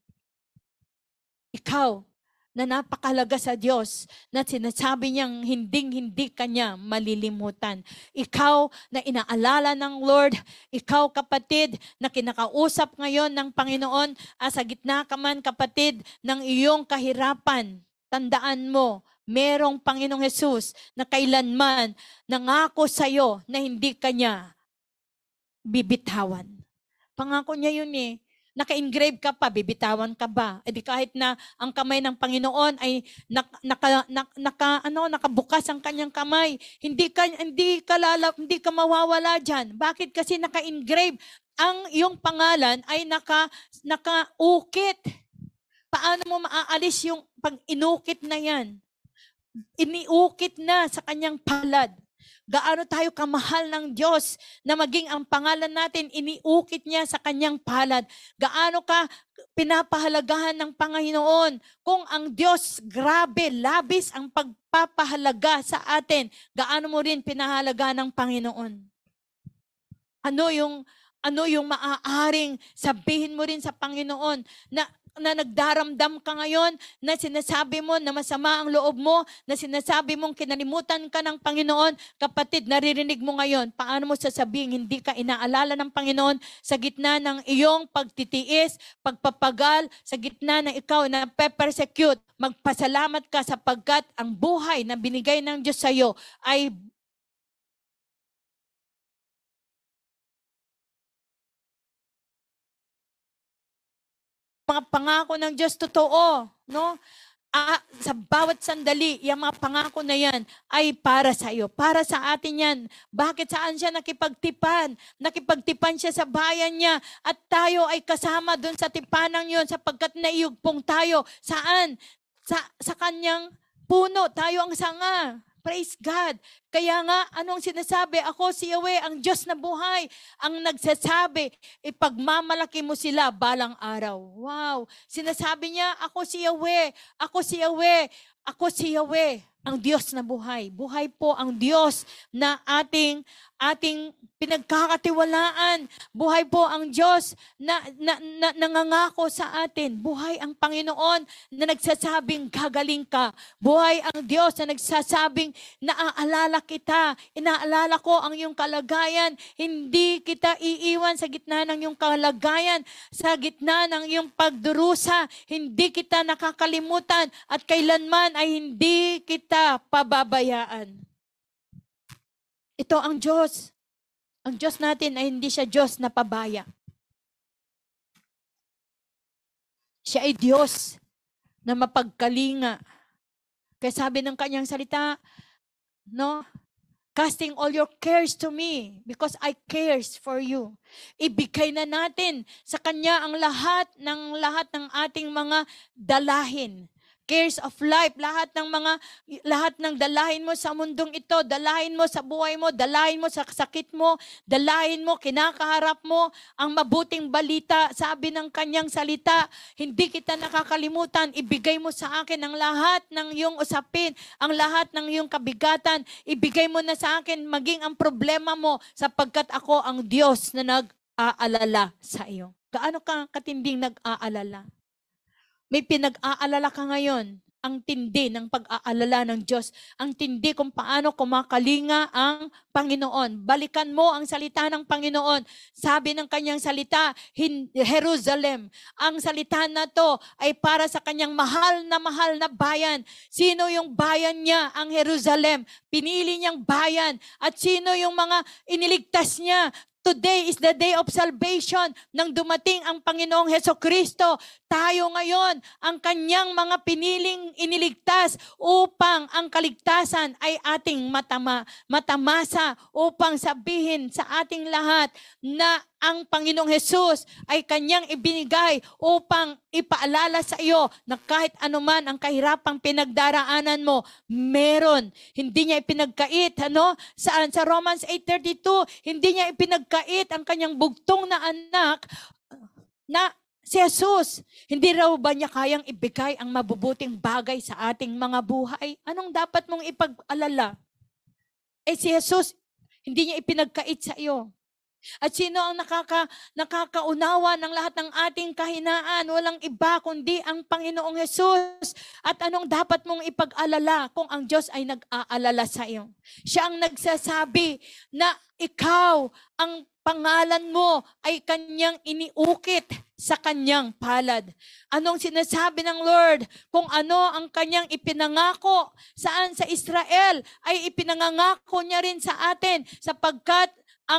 Ikaw na napakahalaga sa Diyos na sinasabi niyang hindi kanya malilimutan. Ikaw na inaalala ng Lord, ikaw kapatid na kinakausap ngayon ng Panginoon, sa gitna ka man kapatid ng iyong kahirapan, tandaan mo, merong Panginoong Jesus na kailanman nangako sa iyo na hindi kanya bibitawan. Pangako niya yun eh. Naka-engrave ka pa, bibitawan ka ba? E di kahit na ang kamay ng Panginoon ay nakabukas ang kanyang kamay, hindi ka mawawala diyan. Bakit? Kasi naka-engrave ang iyong pangalan ay nakaukit. Paano mo maaalis yung pag-inukit na yan? Iniukit na sa kanyang palad. Gaano tayo kamahal ng Diyos na maging ang pangalan natin, iniukit niya sa kanyang palad. Gaano ka pinapahalagahan ng Panginoon. Kung ang Diyos, grabe, labis ang pagpapahalaga sa atin, gaano mo rin pinahalagahan ng Panginoon? Ano yung maaaring sabihin mo rin sa Panginoon na nagdaramdam ka ngayon, na sinasabi mo na masama ang loob mo, na sinasabi mong kinalimutan ka ng Panginoon, kapatid, naririnig mo ngayon, paano mo sasabihin hindi ka inaalala ng Panginoon sa gitna ng iyong pagtitiis, pagpapagal, sa gitna ng ikaw na pe-persecute, magpasalamat ka sapagkat ang buhay na binigay ng Diyos sa iyo ay mga pangako ng Diyos totoo, no? Sa bawat sandali, yung mga pangako na yan ay para sa iyo, para sa atin yan. Bakit? Saan siya nakipagtipan? Nakipagtipan siya sa bayan niya at tayo ay kasama doon sa tipanang yon sapagkat naiyugpong tayo. Saan? Sa kanyang puno, tayo ang sanga. Praise God. Kaya nga, anong sinasabi? Ako si Yahweh, ang Diyos na buhay, ang nagsasabi, ipagmamalaki mo sila balang araw. Wow. Sinasabi niya, ako si Yahweh, ako si Yahweh, ako si Yahweh, ang Diyos na buhay. Buhay po ang Diyos na ating pinagkakatiwalaan. Buhay po ang Diyos na nangangako sa atin. Buhay ang Panginoon na nagsasabing gagaling ka. Buhay ang Diyos na nagsasabing naaalala kita. Inaalala ko ang iyong kalagayan. Hindi kita iiwan sa gitna ng iyong kalagayan. Sa gitna ng iyong pagdurusa. Hindi kita nakakalimutan at kailanman ay hindi kita pababayaan. Ito ang Diyos. Ang Diyos natin ay hindi siya Diyos na pabaya. Siya ay Diyos na mapagkalinga. Kaya sabi ng kanyang salita, no? Casting all your cares to me because I cares for you. Ibigay na natin sa kanya ang lahat ng ating mga dalahin. Cares of life, lahat ng dalahin mo sa mundong ito, dalahin mo sa buhay mo, dalahin mo sa sakit mo, dalahin mo, kinakaharap mo, ang mabuting balita, sabi ng kanyang salita, hindi kita nakakalimutan, ibigay mo sa akin ang lahat ng iyong usapin, ang lahat ng iyong kabigatan, ibigay mo na sa akin, maging ang problema mo, sapagkat ako ang Diyos na nag-aalala sa iyo. Gaano ka katinding nag-aalala? May pinag-aalala ka ngayon, ang tindi ng pag-aalala ng Diyos, ang tindi kung paano kumakalinga ang Panginoon. Balikan mo ang salita ng Panginoon. Sabi ng kanyang salita, Jerusalem. Ang salita na to ay para sa kanyang mahal na bayan. Sino yung bayan niya? Ang Jerusalem. Pinili niyang bayan. At sino yung mga iniligtas niya? Today is the day of salvation nang dumating ang Panginoong Hesukristo. Tayo ngayon ang kanyang mga piniling iniligtas upang ang kaligtasan ay ating matamasa upang sabihin sa ating lahat na ang Panginoong Hesus ay kanyang ibinigay upang ipaalala sa iyo na kahit anuman ang kahirapang pinagdaraanan mo, meron. Hindi niya ipinagkait, Saan? Sa Romans 8:32, hindi niya ipinagkait ang kanyang bugtong na anak na si Jesus. Hindi raw ba niya kayang ibigay ang mabubuting bagay sa ating mga buhay? Anong dapat mong ipag-alala? Si Jesus, hindi niya ipinagkait sa iyo. At sino ang nakakaunawa ng lahat ng ating kahinaan? Walang iba kundi ang Panginoong Hesus. At anong dapat mong ipag-alala kung ang Diyos ay nag-aalala sa iyo? Siya ang nagsasabi na ikaw, ang pangalan mo ay kanyang iniukit sa kanyang palad. Anong sinasabi ng Lord? Kung ano ang kanyang ipinangako saan sa Israel, ay ipinangangako niya rin sa atin sapagkat ang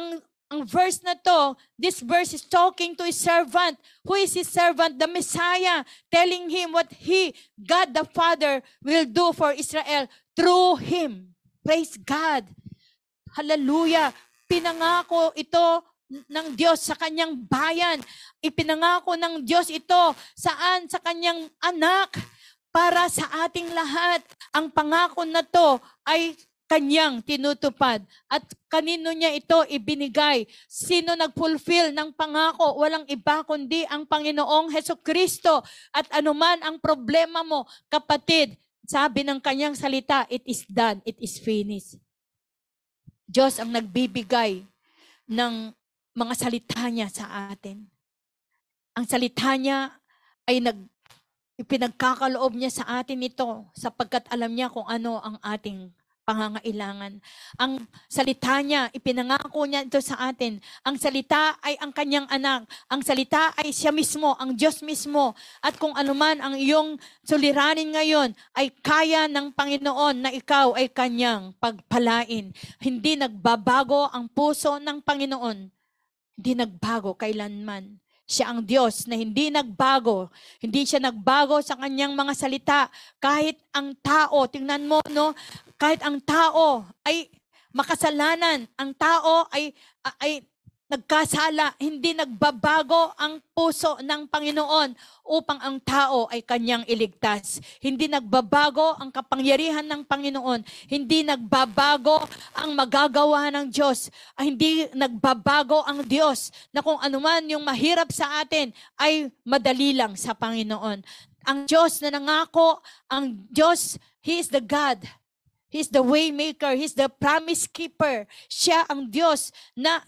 ang verse na to, this verse is talking to his servant. Who is his servant? The Messiah, telling him what God the Father, will do for Israel through him. Praise God. Hallelujah. Pinangako ito ng Diyos sa kanyang bayan. Ipinangako ng Diyos ito saan? Sa kanyang anak. Para sa ating lahat. Ang pangako na to ay kanyang tinutupad. At kanino niya ito ibinigay? Sino nag-fulfill ng pangako? Walang iba kundi ang Panginoong Hesukristo. At anuman ang problema mo, kapatid, sabi ng kanyang salita, it is done, it is finished. Diyos ang nagbibigay ng mga salita niya sa atin. Ang salita niya ay ipinagkakaloob niya sa atin ito sapagkat alam niya kung ano ang ating pangangailangan. Ang salita niya, ipinangako niya ito sa atin. Ang salita ay ang kanyang anak. Ang salita ay siya mismo, ang Diyos mismo. At kung anuman ang iyong suliranin ngayon, ay kaya ng Panginoon na ikaw ay kanyang pagpalain. Hindi nagbabago ang puso ng Panginoon. Hindi nagbago kailanman. Siya ang Diyos na hindi nagbago. Hindi siya nagbago sa kanyang mga salita. Kahit ang tao, tingnan mo, no? Kahit ang tao ay makasalanan, ang tao ay nagkasala, hindi nagbabago ang puso ng Panginoon upang ang tao ay kanyang iligtas. Hindi nagbabago ang kapangyarihan ng Panginoon. Hindi nagbabago ang magagawa ng Diyos. Hindi nagbabago ang Diyos na kung anuman yung mahirap sa atin ay madali lang sa Panginoon. Ang Diyos na nangako, ang Diyos, He is the God. He's the way maker. He's the promise keeper. Siya ang Diyos na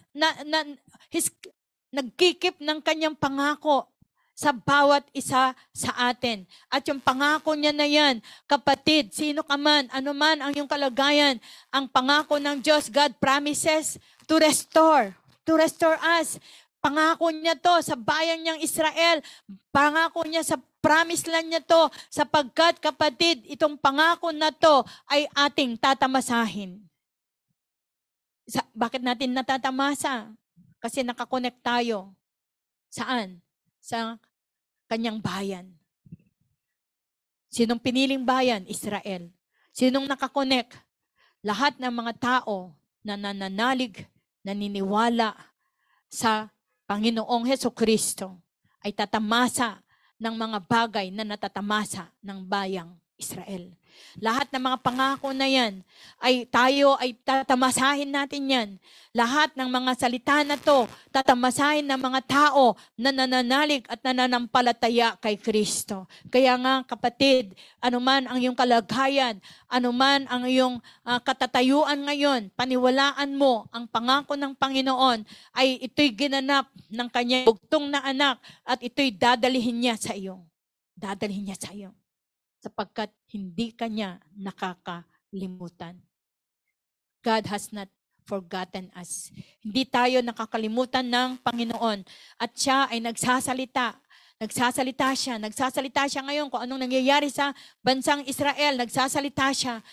nagkikip ng kanyang pangako sa bawat isa sa atin. At yung pangako niya na yan, kapatid, sino ka man, ano man ang iyong kalagayan, ang pangako ng Diyos, God promises to restore us. Pangako niya to sa bayan niyang Israel. Pangako niya sa promise land niya to sapagkat kapatid, itong pangako na to ay ating tatamasahin. Bakit natin natatamasa? Kasi nakakonect tayo. Saan? Sa kanyang bayan. Sinong piniling bayan? Israel. Sinong nakakonect? Lahat ng mga tao na nananalig, naniniwala sa Panginoong Hesukristo ay tatamasa ng mga bagay na natatamasa ng bayang Israel. Lahat ng mga pangako na yan, ay tayo ay tatamasahin natin yan. Lahat ng mga salita na to, tatamasahin ng mga tao na nananalig at nananampalataya kay Kristo. Kaya nga kapatid, anuman ang iyong kalagayan, anuman ang iyong katatayuan ngayon, paniwalaan mo ang pangako ng Panginoon ay ito'y ginanap ng kanyang bugtong na anak at ito'y dadalihin niya sa iyo. Dadalihin niya sa iyo. Sapagkat hindi kanya nakakalimutan. God has not forgotten us. Hindi tayo nakakalimutan ng Panginoon. At siya ay nagsasalita. Nagsasalita siya ngayon kung anong nangyayari sa bansang Israel. Nagsasalita siya.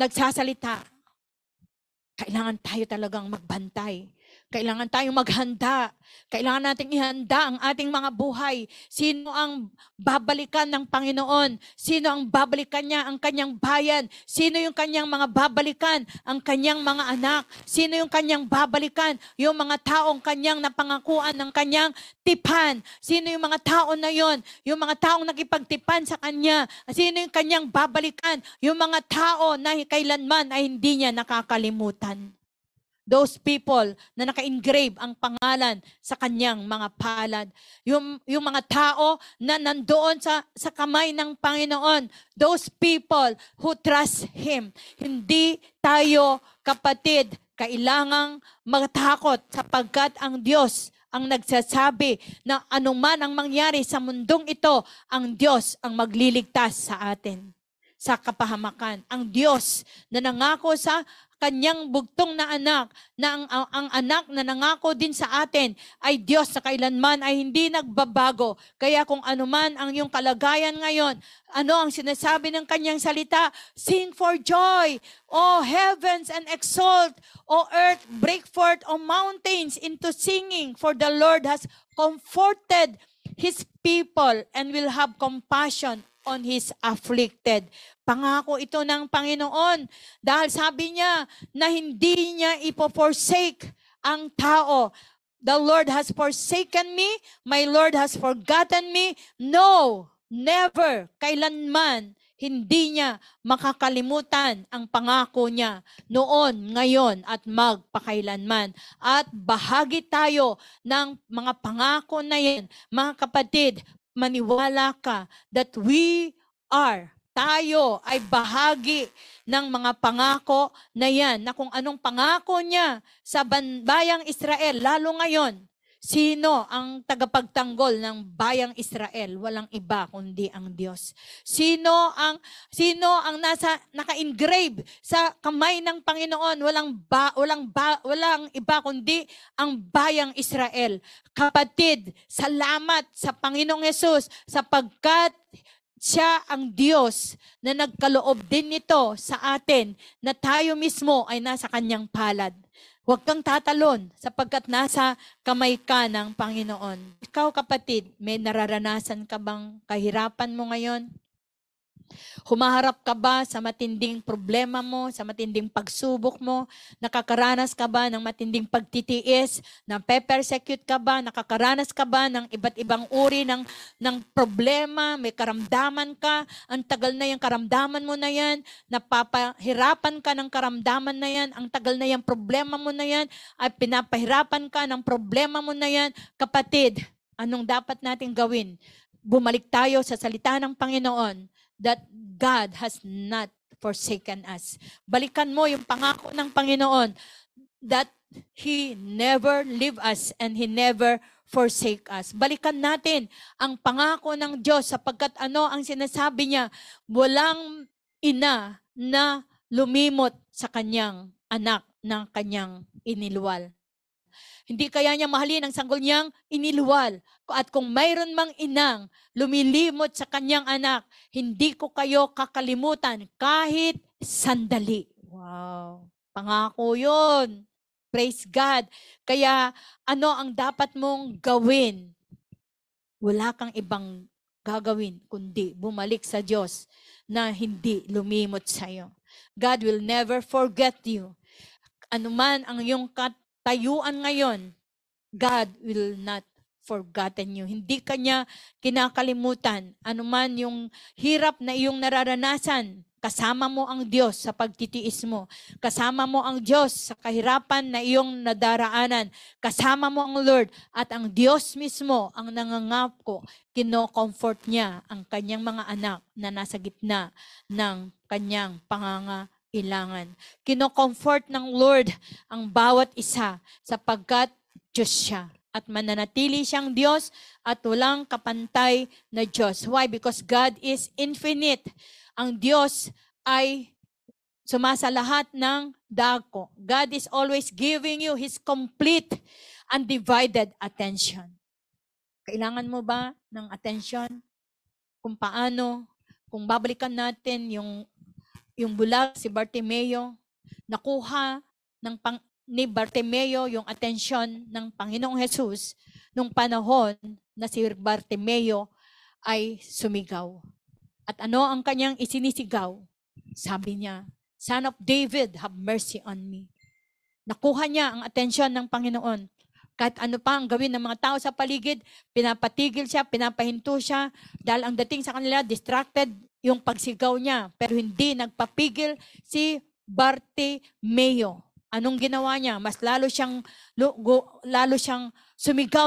Kailangan tayo talagang magbantay. Kailangan tayong maghanda. Kailangan nating ihanda ang ating mga buhay. Sino ang babalikan ng Panginoon? Sino ang babalikan niya ang kanyang bayan? Sino yung kanyang mga babalikan? Ang kanyang mga anak? Sino yung kanyang babalikan? Yung mga taong kanyang napangakuan ng kanyang tipan? Sino yung mga tao na yon? Yung mga taong nakipagtipan sa kanya? Sino yung kanyang babalikan? Yung mga tao na kailanman ay hindi niya nakakalimutan. Those people na naka-engrave ang pangalan sa kanyang mga palad. Yung mga tao na nandoon sa kamay ng Panginoon. Those people who trust Him. Hindi tayo, kapatid, kailangang matakot sapagkat ang Diyos ang nagsasabi na anuman ang mangyari sa mundong ito, ang Diyos ang magliligtas sa atin sa kapahamakan. Ang Diyos na nangako sa kanyang bugtong na anak, na ang anak na nangako din sa atin ay Diyos na kailanman ay hindi nagbabago. Kaya kung ano man ang iyong kalagayan ngayon, ano ang sinasabi ng kanyang salita? Sing for joy, O heavens, and exult, O earth, break forth, O mountains, into singing, for the Lord has comforted His people and will have compassion on His afflicted. Pangako ito ng Panginoon dahil sabi niya na hindi niya ipo-forsake ang tao. The Lord has forsaken me, my Lord has forgotten me. No, never, kailanman, hindi niya makakalimutan ang pangako niya noon, ngayon, at magpakailanman. At bahagi tayo ng mga pangako na yan. Mga kapatid, maniwala ka that tayo ay bahagi ng mga pangako na yan, na kung anong pangako niya sa bayang Israel, lalo ngayon, sino ang tagapagtanggol ng bayang Israel? Walang iba kundi ang Diyos. Sino ang naka-engrave sa kamay ng Panginoon? Walang iba kundi ang bayang Israel. Kapatid, salamat sa Panginoong Hesus sapagkat siya ang Diyos na nagkaloob din nito sa atin na tayo mismo ay nasa kanyang palad. Huwag kang tatalon sapagkat nasa kamay ka ng Panginoon. Ikaw kapatid, may nararanasan ka bang kahirapan mo ngayon? Humaharap ka ba sa matinding problema mo, sa matinding pagsubok mo? Nakakaranas ka ba ng matinding pagtitiis? Nape-persecute ka ba? Nakakaranas ka ba ng iba't ibang uri ng problema? May karamdaman ka? Ang tagal na yung karamdaman mo na yan? Napapahirapan ka ng karamdaman na yan? Ang tagal na yung problema mo na yan? Ay pinapahirapan ka ng problema mo na yan? Kapatid, anong dapat natin gawin? Bumalik tayo sa salita ng Panginoon that God has not forsaken us. Balikan mo yung pangako ng Panginoon that He never leave us and He never forsake us. Balikan natin ang pangako ng Diyos sapagkat ano ang sinasabi niya? Walang ina na lumimot sa kanyang anak ng kanyang iniluwal. Hindi kaya niya mahalin ang sanggol niyang iniluwal. At kung mayroon mang inang lumilimot sa kanyang anak, hindi ko kayo kakalimutan kahit sandali. Wow! Pangako yun. Praise God. Kaya ano ang dapat mong gawin? Wala kang ibang gagawin kundi bumalik sa Diyos na hindi lumimot sa iyo. God will never forget you. Ano man ang iyong tayuan ngayon, God will not forgotten you. Hindi kanya kinakalimutan. Ano man yung hirap na iyong nararanasan, kasama mo ang Diyos sa pagtitiis mo. Kasama mo ang Diyos sa kahirapan na iyong nadaraanan. Kasama mo ang Lord at ang Diyos mismo ang nangangako, kino-comfort niya ang kanyang mga anak na nasa gitna ng kanyang pangangailangan. Kino-comfort ng Lord ang bawat isa sapagkat Diyos siya. At mananatili siyang Diyos at walang kapantay na Diyos. Why? Because God is infinite. Ang Diyos ay sumasalahat ng dako. God is always giving you His complete, undivided attention. Kailangan mo ba ng attention? Kung paano? Kung babalikan natin yung bulag si Bartimeo, nakuha ni Bartimeo yung atensyon ng Panginoong Hesus nung panahon na si Bartimeo ay sumigaw. At ano ang kanyang isinisigaw? Sabi niya, Son of David, have mercy on me. Nakuha niya ang atensyon ng Panginoon. Kahit ano pa ang gawin ng mga tao sa paligid, pinapatigil siya, pinapahinto siya, dahil ang dating sa kanila, distracted yung pagsigaw niya. Pero hindi nagpapigil si Bartimeo. Anong ginawa niya? Mas lalo siyang sumigaw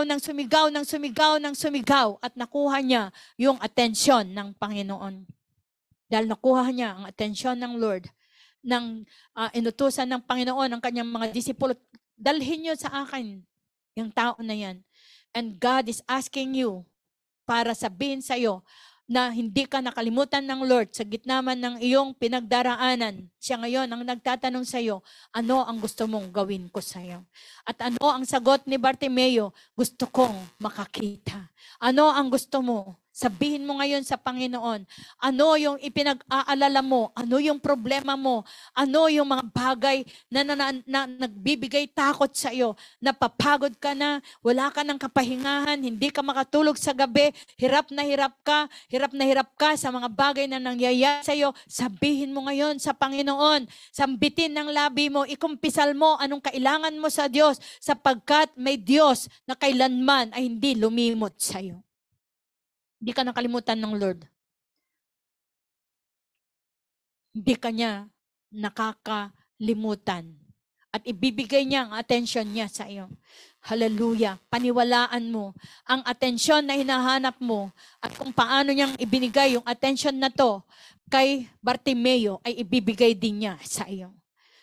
at nakuha niya yung atensyon ng Panginoon. Dahil nakuha niya ang atensyon ng Lord, ng inutusan ng Panginoon ng kanyang mga disipulo, dalhin niyo sa akin yung tao na yan. And God is asking you para sabihin sa iyo, na hindi ka nakalimutan ng Lord sa gitna man ng iyong pinagdaraanan. Siya ngayon ang nagtatanong sa iyo, ano ang gusto mong gawin ko sa iyo? At ano ang sagot ni Bartimeo? Gusto kong makakita. Ano ang gusto mo? Sabihin mo ngayon sa Panginoon, ano yung ipinag-aalala mo? Ano yung problema mo? Ano yung mga bagay na nagbibigay takot sa iyo? Napapagod ka na, wala ka ng kapahingahan, hindi ka makatulog sa gabi, hirap na hirap ka sa mga bagay na nangyayari sa iyo. Sabihin mo ngayon sa Panginoon, sambitin ng labi mo, ikumpisal mo anong kailangan mo sa Diyos sapagkat may Diyos na kailanman ay hindi lumimot sa iyo. Hindi ka nakalimutan ng Lord. Hindi ka niya nakakalimutan. At ibibigay niya ang atensyon niya sa iyo. Hallelujah. Paniwalaan mo ang atensyon na hinahanap mo at kung paano niyang ibinigay yung atensyon na to kay Bartimeo ay ibibigay din niya sa iyo.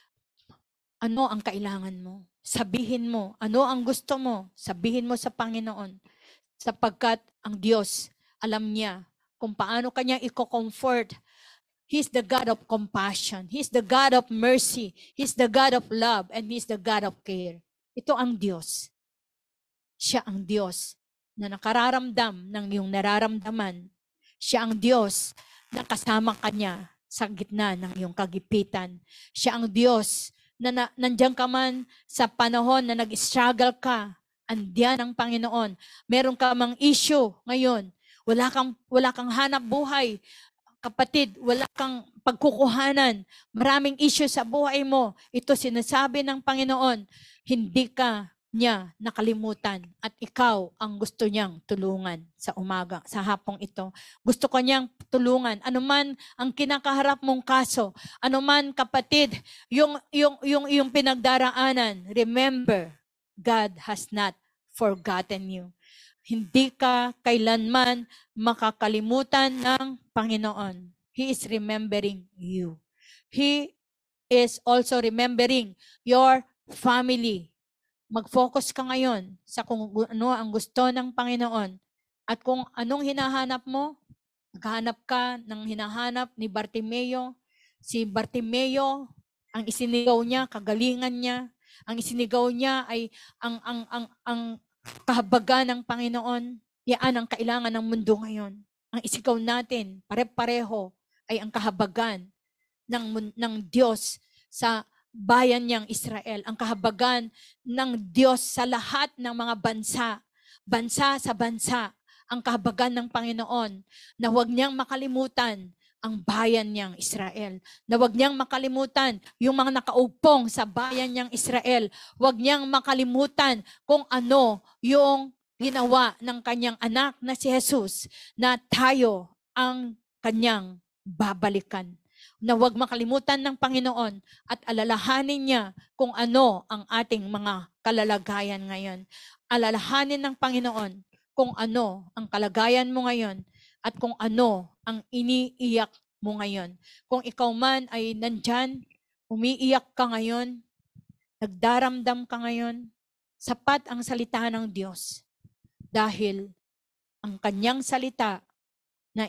Ano ang kailangan mo? Sabihin mo. Ano ang gusto mo? Sabihin mo sa Panginoon. Sapagkat ang Diyos, alam niya kung paano kanya i-comfort. He's the God of compassion. He's the God of mercy. He's the God of love. And He's the God of care. Ito ang Diyos. Siya ang Diyos na nakararamdam ng iyong nararamdaman. Siya ang Diyos na kasama ka niya sa gitna ng iyong kagipitan. Siya ang Diyos na nandiyan ka man sa panahon na nag-struggle ka. Andiyan ang Panginoon. Meron ka mang issue ngayon. Wala kang hanap buhay. Kapatid, wala kang pagkukuhanan. Maraming issue sa buhay mo. Ito sinasabi ng Panginoon. Hindi ka niya nakalimutan at ikaw ang gusto niyang tulungan sa umaga, sa hapong ito. Gusto ko niyang tulungan. Ano man ang kinakaharap mong kaso, ano man kapatid, yung pinagdaraanan, remember, God has not forgotten you. Hindi ka kailanman makakalimutan ng Panginoon. He is remembering you. He is also remembering your family. Mag-focus ka ngayon sa kung ano ang gusto ng Panginoon. At kung anong hinahanap mo, naghahanap ka ng hinahanap ni Bartimeo. Si Bartimeo, ang isinigaw niya, kagalingan niya. Ang isinigaw niya ay ang kahabagan ng Panginoon. Yan ang kailangan ng mundo ngayon. Ang isigaw natin, pare-pareho, ay ang kahabagan ng Diyos sa bayan niyang Israel. Ang kahabagan ng Diyos sa lahat ng mga bansa sa bansa. Ang kahabagan ng Panginoon na huwag niyang makalimutan ang bayan niyang Israel. Na huwag niyang makalimutan yung mga nakaupong sa bayan niyang Israel. Huwag niyang makalimutan kung ano yung ginawa ng kanyang anak na si Jesus na tayo ang kanyang babalikan. Na huwag makalimutan ng Panginoon at alalahanin niya kung ano ang ating mga kalalagayan ngayon. Alalahanin ng Panginoon kung ano ang kalagayan mo ngayon at kung ano ang iniiyak mo ngayon. Kung ikaw man ay nandyan, umiiyak ka ngayon, nagdaramdam ka ngayon, sapat ang salita ng Diyos. Dahil ang kanyang salita na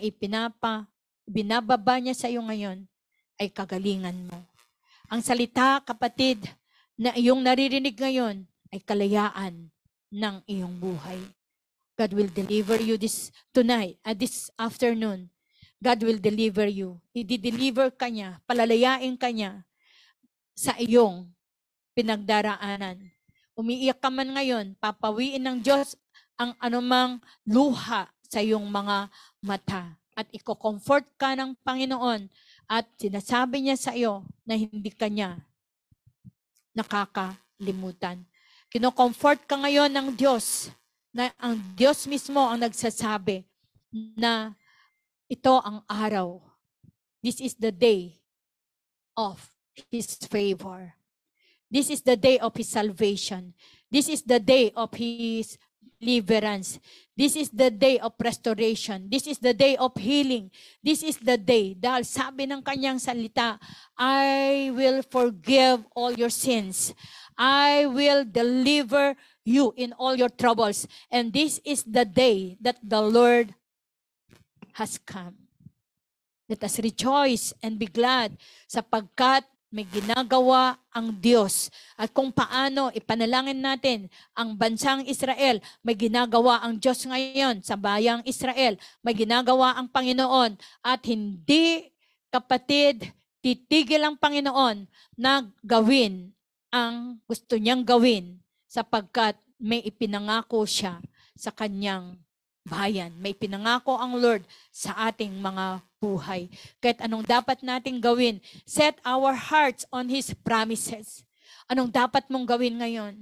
binababa niya sa iyo ngayon ay kagalingan mo. Ang salita, kapatid, na iyong naririnig ngayon ay kalayaan ng iyong buhay. God will deliver you this afternoon. God will deliver you. I-deliver ka niya, palalayain ka niya sa iyong pinagdaraanan. Umiiyak ka man ngayon, papawiin ng Diyos ang anumang luha sa iyong mga mata. At i-comfort ka ng Panginoon at sinasabi niya sa iyo na hindi ka niya nakakalimutan. Kino-comfort ka ngayon ng Diyos na ang Diyos mismo ang nagsasabi na ito ang araw. This is the day of His favor. This is the day of His salvation. This is the day of His deliverance. This is the day of restoration. This is the day of healing. This is the day. Dahil sabi ng kanyang salita, I will forgive all your sins. I will deliver you in all your troubles. And this is the day that the Lord has come. Let us rejoice and be glad sapagkat may ginagawa ang Diyos. At kung paano ipanalangin natin ang bansang Israel, may ginagawa ang Diyos ngayon sa bayang Israel. May ginagawa ang Panginoon. At hindi, kapatid, titigil ang Panginoon na gawin ang gusto niyang gawin sapagkat may ipinangako siya sa kanyang bayan. May pinangako ang Lord sa ating mga buhay. Kahit anong dapat nating gawin, set our hearts on His promises. Anong dapat mong gawin ngayon?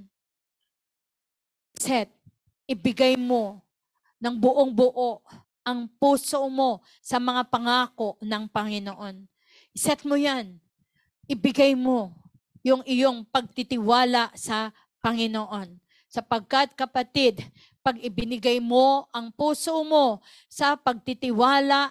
Ibigay mo ng buong buo ang puso mo sa mga pangako ng Panginoon. Set mo yan. Ibigay mo yung iyong pagtitiwala sa Panginoon. Sapagkat kapatid, pag ibinigay mo ang puso mo sa pagtitiwala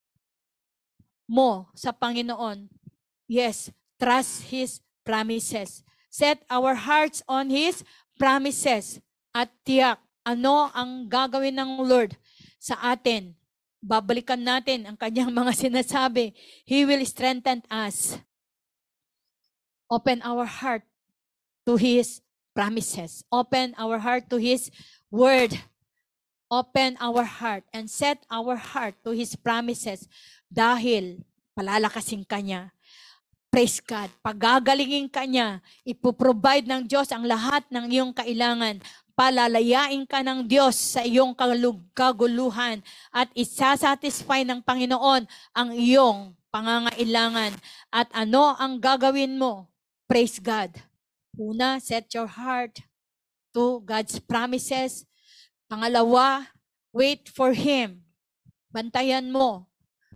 mo sa Panginoon, yes, trust His promises. Set our hearts on His promises. At tiyak, ano ang gagawin ng Lord sa atin? Babalikan natin ang kanyang mga sinasabi. He will strengthen us. Open our heart to His promises. Open our heart to His word. Open our heart and set our heart to His promises dahil palalakasin ka niya. Praise God. Pagagalingin ka niya. Ipoprovide ng Diyos ang lahat ng iyong kailangan. Palalayain ka ng Diyos sa iyong kaguluhan at isasatisfy ng Panginoon ang iyong pangangailangan. At ano ang gagawin mo? Praise God. Una, set your heart to God's promises. Pangalawa, wait for Him. Bantayan mo.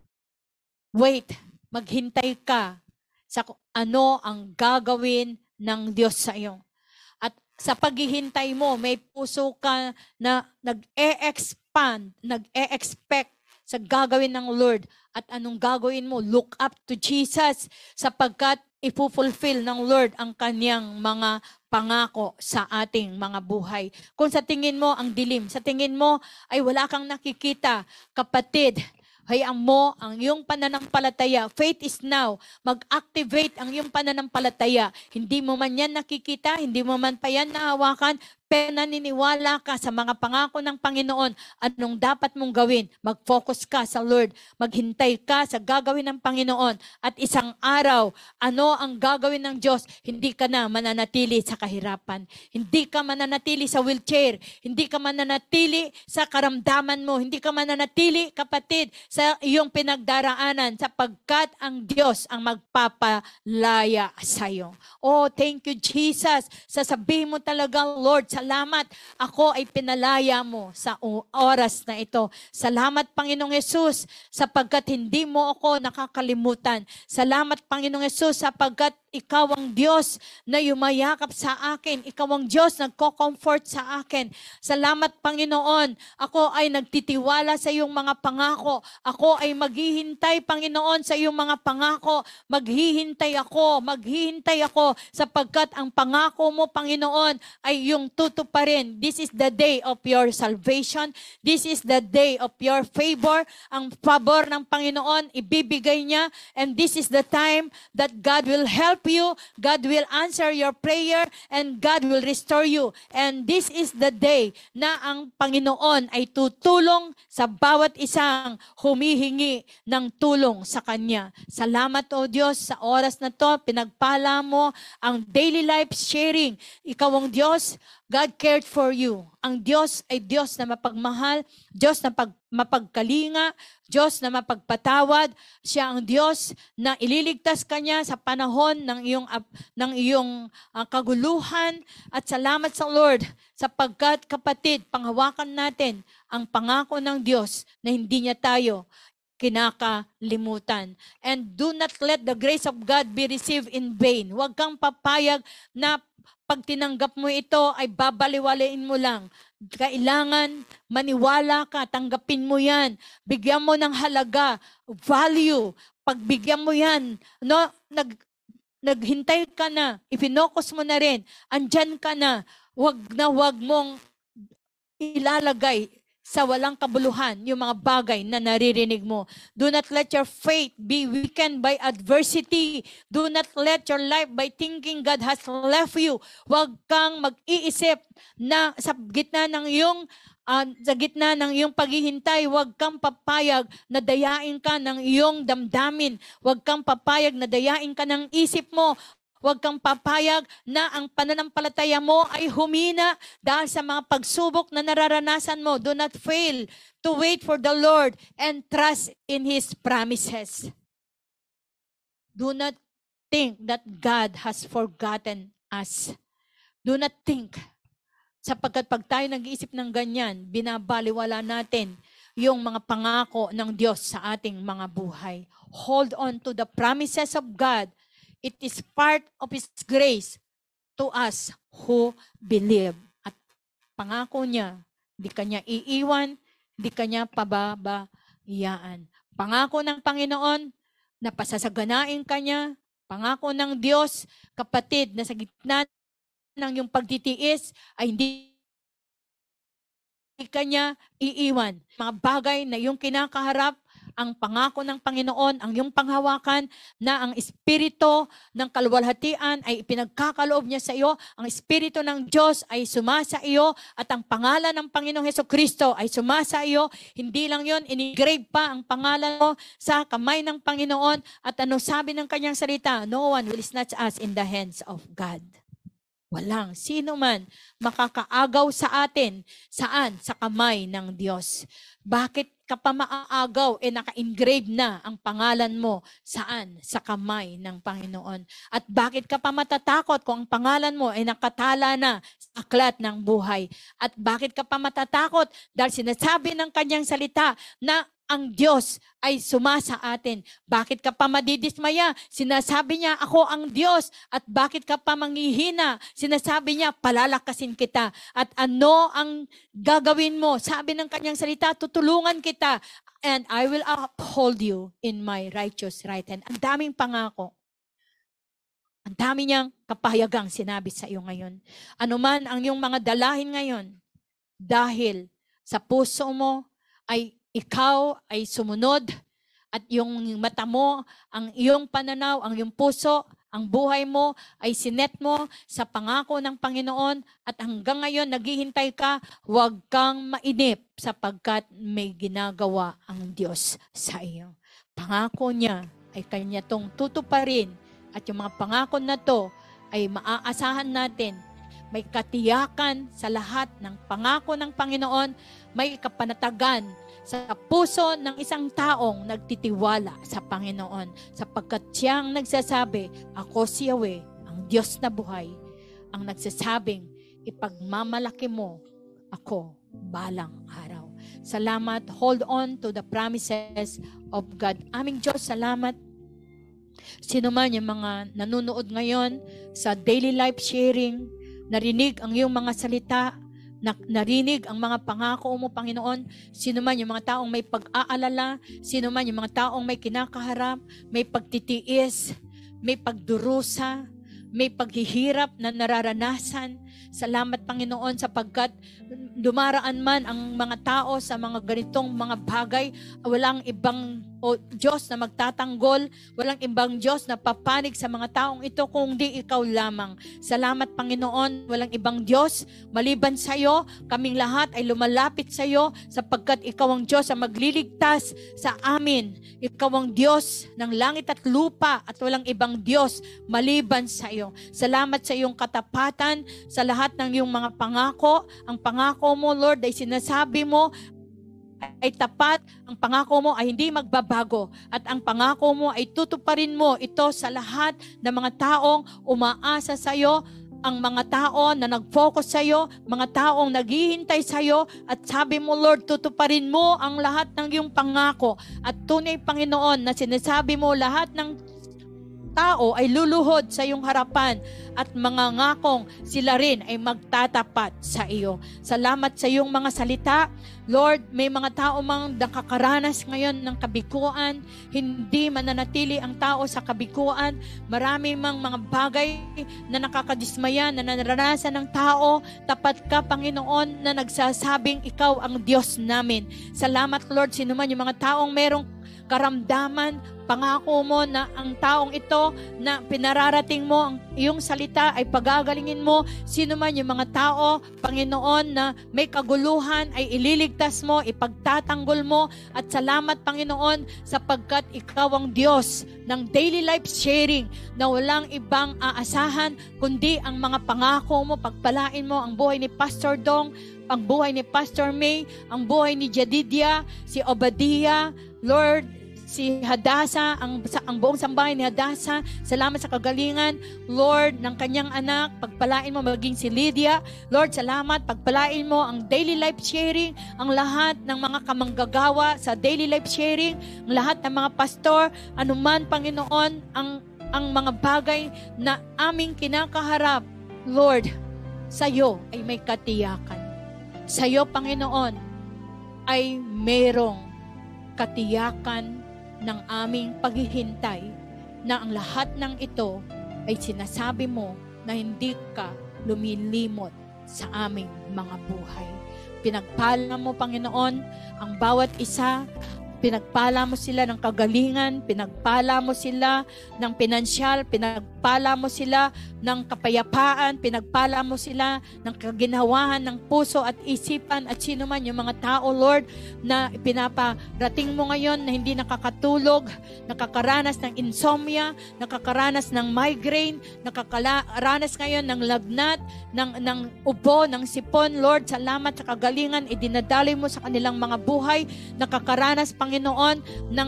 Wait, maghintay ka sa ano ang gagawin ng Diyos sa iyo. At sa paghihintay mo, may puso ka na nag-e-expand, nag-e-expect sa gagawin ng Lord. At anong gagawin mo? Look up to Jesus sapagkat ipufulfill ng Lord ang kanyang mga pangako sa ating mga buhay. Kung sa tingin mo ang dilim, sa tingin mo ay wala kang nakikita, kapatid, hayaan mo ang iyong pananampalataya. Faith is now. Mag-activate ang iyong pananampalataya. Hindi mo man yan nakikita, hindi mo man pa yan nahawakan, pero naniniwala ka sa mga pangako ng Panginoon. Anong dapat mong gawin? Mag-focus ka sa Lord. Maghintay ka sa gagawin ng Panginoon. At isang araw, ano ang gagawin ng Diyos? Hindi ka na mananatili sa kahirapan. Hindi ka mananatili sa wheelchair. Hindi ka mananatili sa karamdaman mo. Hindi ka mananatili, kapatid, sa iyong pinagdaraanan sapagkat ang Diyos ang magpapalaya sa iyo. Oh, thank you, Jesus. Sasabihin mo talaga, Lord, salamat. Ako ay pinalaya mo sa oras na ito. Salamat, Panginoong Yesus, sapagkat hindi mo ako nakakalimutan. Salamat, Panginoong Yesus, sapagkat ikaw ang Diyos na yumayakap sa akin. Ikaw ang Diyos na nagko-comfort sa akin. Salamat, Panginoon. Ako ay nagtitiwala sa iyong mga pangako. Ako ay maghihintay, Panginoon, sa iyong mga pangako. Maghihintay ako sapagkat ang pangako mo, Panginoon, ay yung tutuparin. This is the day of your salvation. This is the day of your favor. Ang favor ng Panginoon, ibibigay niya. And this is the time that God will help you, God will answer your prayer, and God will restore you. And this is the day na ang Panginoon ay tutulong sa bawat isang humihingi ng tulong sa Kanya. Salamat, O Diyos, sa oras na to, pinagpala mo ang daily life sharing. Ikaw ang Diyos, God cared for you. Ang Diyos ay Diyos na mapagmahal, Diyos na mapagkalinga, Diyos na mapagpatawad. Siya ang Diyos na ililigtas ka niya sa panahon ng iyong kaguluhan. At salamat sa Lord sapagkat, kapatid, panghawakan natin ang pangako ng Diyos na hindi niya tayo kinakalimutan. And do not let the grace of God be received in vain. Huwag kang papayag na pag tinanggap mo ito ay babaliwalain mo lang. Kailangan maniwala ka, tanggapin mo yan. Bigyan mo ng halaga, value. Pagbigyan mo yan, no, naghintay ka na, ipinokos mo na rin, andyan ka na, wag mong ilalagay sa walang kabuluhan yung mga bagay na naririnig mo. Do not let your faith be weakened by adversity. Do not let your life by thinking God has left you. Huwag kang mag-iisip na sa gitna ng iyong paghihintay, huwag kang papayag na dayain ka ng iyong damdamin. Huwag kang papayag na dayain ka ng isip mo. Huwag kang papayag na ang pananampalataya mo ay humina dahil sa mga pagsubok na nararanasan mo. Do not fail to wait for the Lord and trust in His promises. Do not think that God has forgotten us. Do not think. Sapagkat pag tayo nag-iisip ng ganyan, binabaliwala natin yung mga pangako ng Diyos sa ating mga buhay. Hold on to the promises of God. It is part of His grace to us who believe. At pangako niya, hindi kanya iiwan, hindi kanya pababayaan. Pangako ng Panginoon, na pasasaganain kanya. Pangako ng Diyos, kapatid, na sa gitna ng yung pagtitiis ay hindi kanya iiwan. Mga bagay na yung kinakaharap, ang pangako ng Panginoon, ang iyong panghawakan na ang Espiritu ng kaluwalhatian ay ipinagkakaloob niya sa iyo, ang Espiritu ng Diyos ay sumasa iyo at ang pangalan ng Panginoong Hesukristo ay sumasa iyo. Hindi lang yon, inigrave pa ang pangalan mo sa kamay ng Panginoon at ano sabi ng kanyang salita? No one will snatch us in the hands of God. Walang sino man makakaagaw sa atin. Saan? Sa kamay ng Diyos. Bakit ka pa maaagaw? Naka-engrave na ang pangalan mo. Saan? Sa kamay ng Panginoon. At bakit ka pa matatakot kung ang pangalan mo ay nakatala na sa aklat ng buhay? At bakit ka pa matatakot? Dahil sinasabi ng kanyang salita na ang Diyos ay sumasa atin. Bakit ka pa madidismaya? Sinasabi niya, ako ang Diyos. At bakit ka pa manghihina? Sinasabi niya, palalakasin kita. At ano ang gagawin mo? Sabi ng kanyang salita, tutulungan kita. And I will uphold you in my righteous right hand. Ang daming pangako. Ang dami niyang kapahayagang sinabi sa iyo ngayon. Ano man ang iyong mga dalahin ngayon, dahil sa puso mo ay ikaw ay sumunod at yung mata mo, ang iyong pananaw, ang iyong puso, ang buhay mo ay sinet mo sa pangako ng Panginoon at hanggang ngayon naghihintay ka, huwag kang mainip sapagkat may ginagawa ang Diyos sa iyo. Pangako niya ay kanya tong tutuparin at yung mga pangako na to ay maaasahan natin. May katiyakan sa lahat ng pangako ng Panginoon, may kapanatagan sa puso ng isang taong nagtitiwala sa Panginoon sapagkat siyang nagsasabi, ako si Yahweh, ang Diyos na buhay, ang nagsasabing, ipagmamalaki mo ako balang araw. Salamat, hold on to the promises of God. Aming Diyos, salamat. Sino man yung mga nanonood ngayon sa daily life sharing, narinig ang iyong mga salita, narinig ang mga pangako mo, Panginoon. Sino man yung mga taong may pag-aalala, sino man yung mga taong may kinakaharap, may pagtitiis, may pagdurusa, may paghihirap na nararanasan. Salamat, Panginoon, sapagkat dumaraan man ang mga tao sa mga ganitong mga bagay, walang ibang Diyos na magtatanggol, walang ibang Diyos na papanig sa mga taong ito kung di ikaw lamang. Salamat, Panginoon, walang ibang Diyos maliban sa iyo. Kaming lahat ay lumalapit sa iyo sapagkat ikaw ang Diyos ang magliligtas sa amin. Ikaw ang Diyos ng langit at lupa at walang ibang Diyos maliban sa iyo. Salamat sa iyong katapatan sa lahat ng iyong mga pangako. Ang pangako mo, Lord, ay sinasabi mo ay tapat, ang pangako mo ay hindi magbabago at ang pangako mo ay tutuparin mo ito sa lahat ng mga taong umaasa sa iyo, ang mga tao na nag-focus sa iyo, mga taong naghihintay sa iyo at sabi mo, Lord, tutuparin mo ang lahat ng iyong pangako at tunay, Panginoon, na sinasabi mo lahat ng tao ay luluhod sa iyong harapan at mga ngakong sila rin ay magtatapat sa iyo. Salamat sa iyong mga salita. Lord, may mga tao mang nakakaranas ngayon ng kabiguan, hindi mananatili ang tao sa kabiguan. Marami mang mga bagay na nakakadismaya, na naranasan ng tao. Tapat ka, Panginoon, na nagsasabing ikaw ang Diyos namin. Salamat, Lord, sino man yung mga taong merong karamdaman, pangako mo na ang taong ito na pinararating mo, ang iyong salita ay pagagalingin mo. Sino man yung mga tao, Panginoon, na may kaguluhan ay ililigtas mo, ipagtatanggol mo. At salamat, Panginoon, sapagkat ikaw ang Diyos ng daily life sharing na walang ibang aasahan kundi ang mga pangako mo. Pagpalain mo ang buhay ni Pastor Dong, ang buhay ni Pastor May, ang buhay ni Jedidia, si Obadiah, Lord, si Hadasa, ang buong sambahay ni Hadasa. Salamat sa kagalingan, Lord, ng kanyang anak. Pagpalain mo maging si Lydia. Lord, salamat. Pagpalain mo ang daily life sharing, ang lahat ng mga kamanggagawa sa daily life sharing, ang lahat ng mga pastor, anuman, Panginoon, ang mga bagay na aming kinakaharap, Lord, sa iyo ay may katiyakan. Sa iyo, Panginoon, ay merong katiyakan ng aming paghihintay na ang lahat ng ito ay sinasabi mo na hindi ka lumilimot sa aming mga buhay. Pinagpala mo, Panginoon, ang bawat isa. Pinagpala mo sila ng kagalingan, pinagpala mo sila ng pinansyal, pinagpala mo sila ng kapayapaan, pinagpala mo sila ng kaginawahan ng puso at isipan at sino man yung mga tao, Lord, na pinaparating mo ngayon na hindi nakakatulog, nakakaranas ng insomnia, nakakaranas ng migraine, nakakaranas ngayon ng lagnat, ng ubo, ng sipon. Lord, salamat sa kagalingan, idinadaloy mo sa kanilang mga buhay, nakakaranas, Panginoon,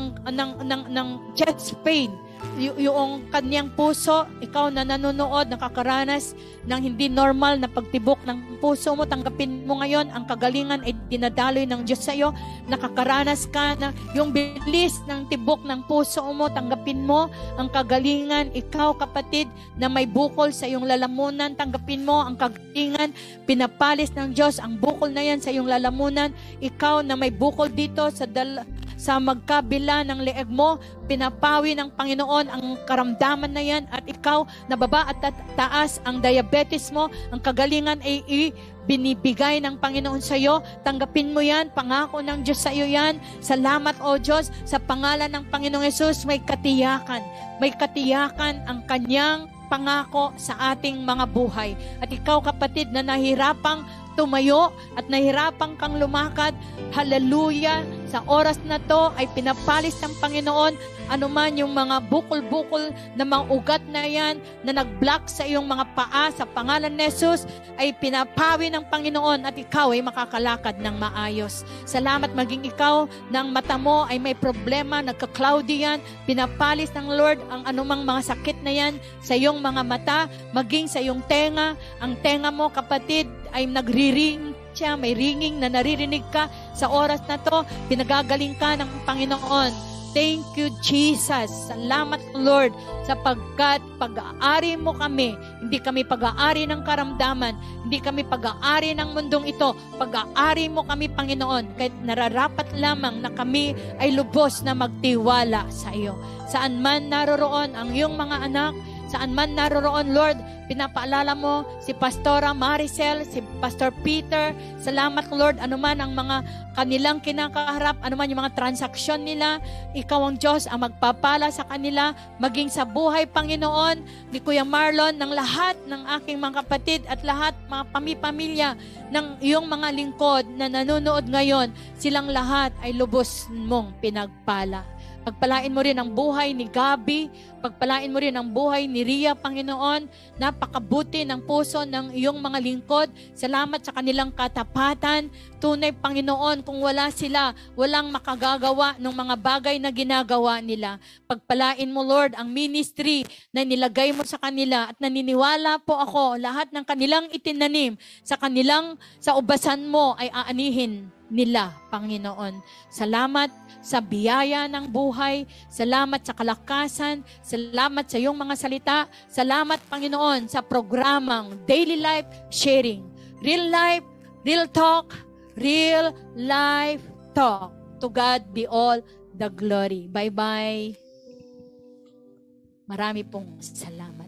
ng chest pain, yung kanyang puso, ikaw na nanonood, nakakaranas ng hindi normal na pagtibok ng puso mo, tanggapin mo ngayon ang kagalingan ay dinadaloy ng Diyos sa iyo. Nakakaranas ka na yung bilis ng tibok ng puso mo, tanggapin mo ang kagalingan. Ikaw, kapatid, na may bukol sa iyong lalamunan, tanggapin mo ang kagalingan. Pinapalis ng Diyos ang bukol na yan sa iyong lalamunan. Ikaw na may bukol dito sa magkabila ng leeg mo, pinapawi ng Panginoon ang karamdaman na yan, at ikaw na baba at taas ang diabetes mo, ang kagalingan ay binibigay ng Panginoon sa iyo. Tanggapin mo yan, pangako ng Diyos sa iyo yan. Salamat, O Diyos, sa pangalan ng Panginoong Yesus, may katiyakan ang kanyang pangako sa ating mga buhay. At ikaw, kapatid, na nahirapang tumayo at nahirapang kang lumakad, hallelujah, sa oras na to ay pinapalis ng Panginoon anuman yung mga bukol-bukol na mga ugat na yan na nag-block sa iyong mga paa, sa pangalan ni Jesus ay pinapawi ng Panginoon at ikaw ay makakalakad ng maayos. Salamat, maging ikaw ng mata mo ay may problema, nagka-cloudy yan, pinapalis ng Lord ang anumang mga sakit na yan sa iyong mga mata, maging sa iyong tenga. Ang tenga mo, kapatid, ay nagri-ring siya, may ringing na naririnig ka sa oras na to, pinagagaling ka ng Panginoon. Thank you, Jesus. Salamat, Lord, sapagkat pag-aari mo kami. Hindi kami pag-aari ng karamdaman. Hindi kami pag-aari ng mundong ito. Pag-aari mo kami, Panginoon. Kahit nararapat lamang na kami ay lubos na magtiwala sa iyo. Saan man naroroon ang iyong mga anak, saan man naroroon, Lord, pinapaalala mo si Pastora Maricel, si Pastor Peter. Salamat, Lord, anuman ang mga kanilang kinakaharap, anuman yung mga transaksyon nila, ikaw ang Diyos ang magpapala sa kanila, maging sa buhay, Panginoon, ni Kuya Marlon, ng lahat ng aking mga kapatid at lahat mga pamilya ng iyong mga lingkod na nanonood ngayon, silang lahat ay lubos mong pinagpala. Pagpalain mo rin ang buhay ni Gabi, pagpalain mo rin ang buhay ni Ria, Panginoon. Napakabuti ng puso ng iyong mga lingkod. Salamat sa kanilang katapatan. Tunay, Panginoon, kung wala sila, walang makagagawa ng mga bagay na ginagawa nila. Pagpalain mo, Lord, ang ministry na nilagay mo sa kanila at naniniwala po ako, lahat ng kanilang itinanim sa ubasan mo ay aanihin nila, Panginoon. Salamat sa biyaya ng buhay. Salamat sa kalakasan. Salamat sa iyong mga salita. Salamat, Panginoon, sa programang Daily Life Sharing. Real life, real talk, real life talk. To God be all the glory. Bye-bye. Marami pong salamat.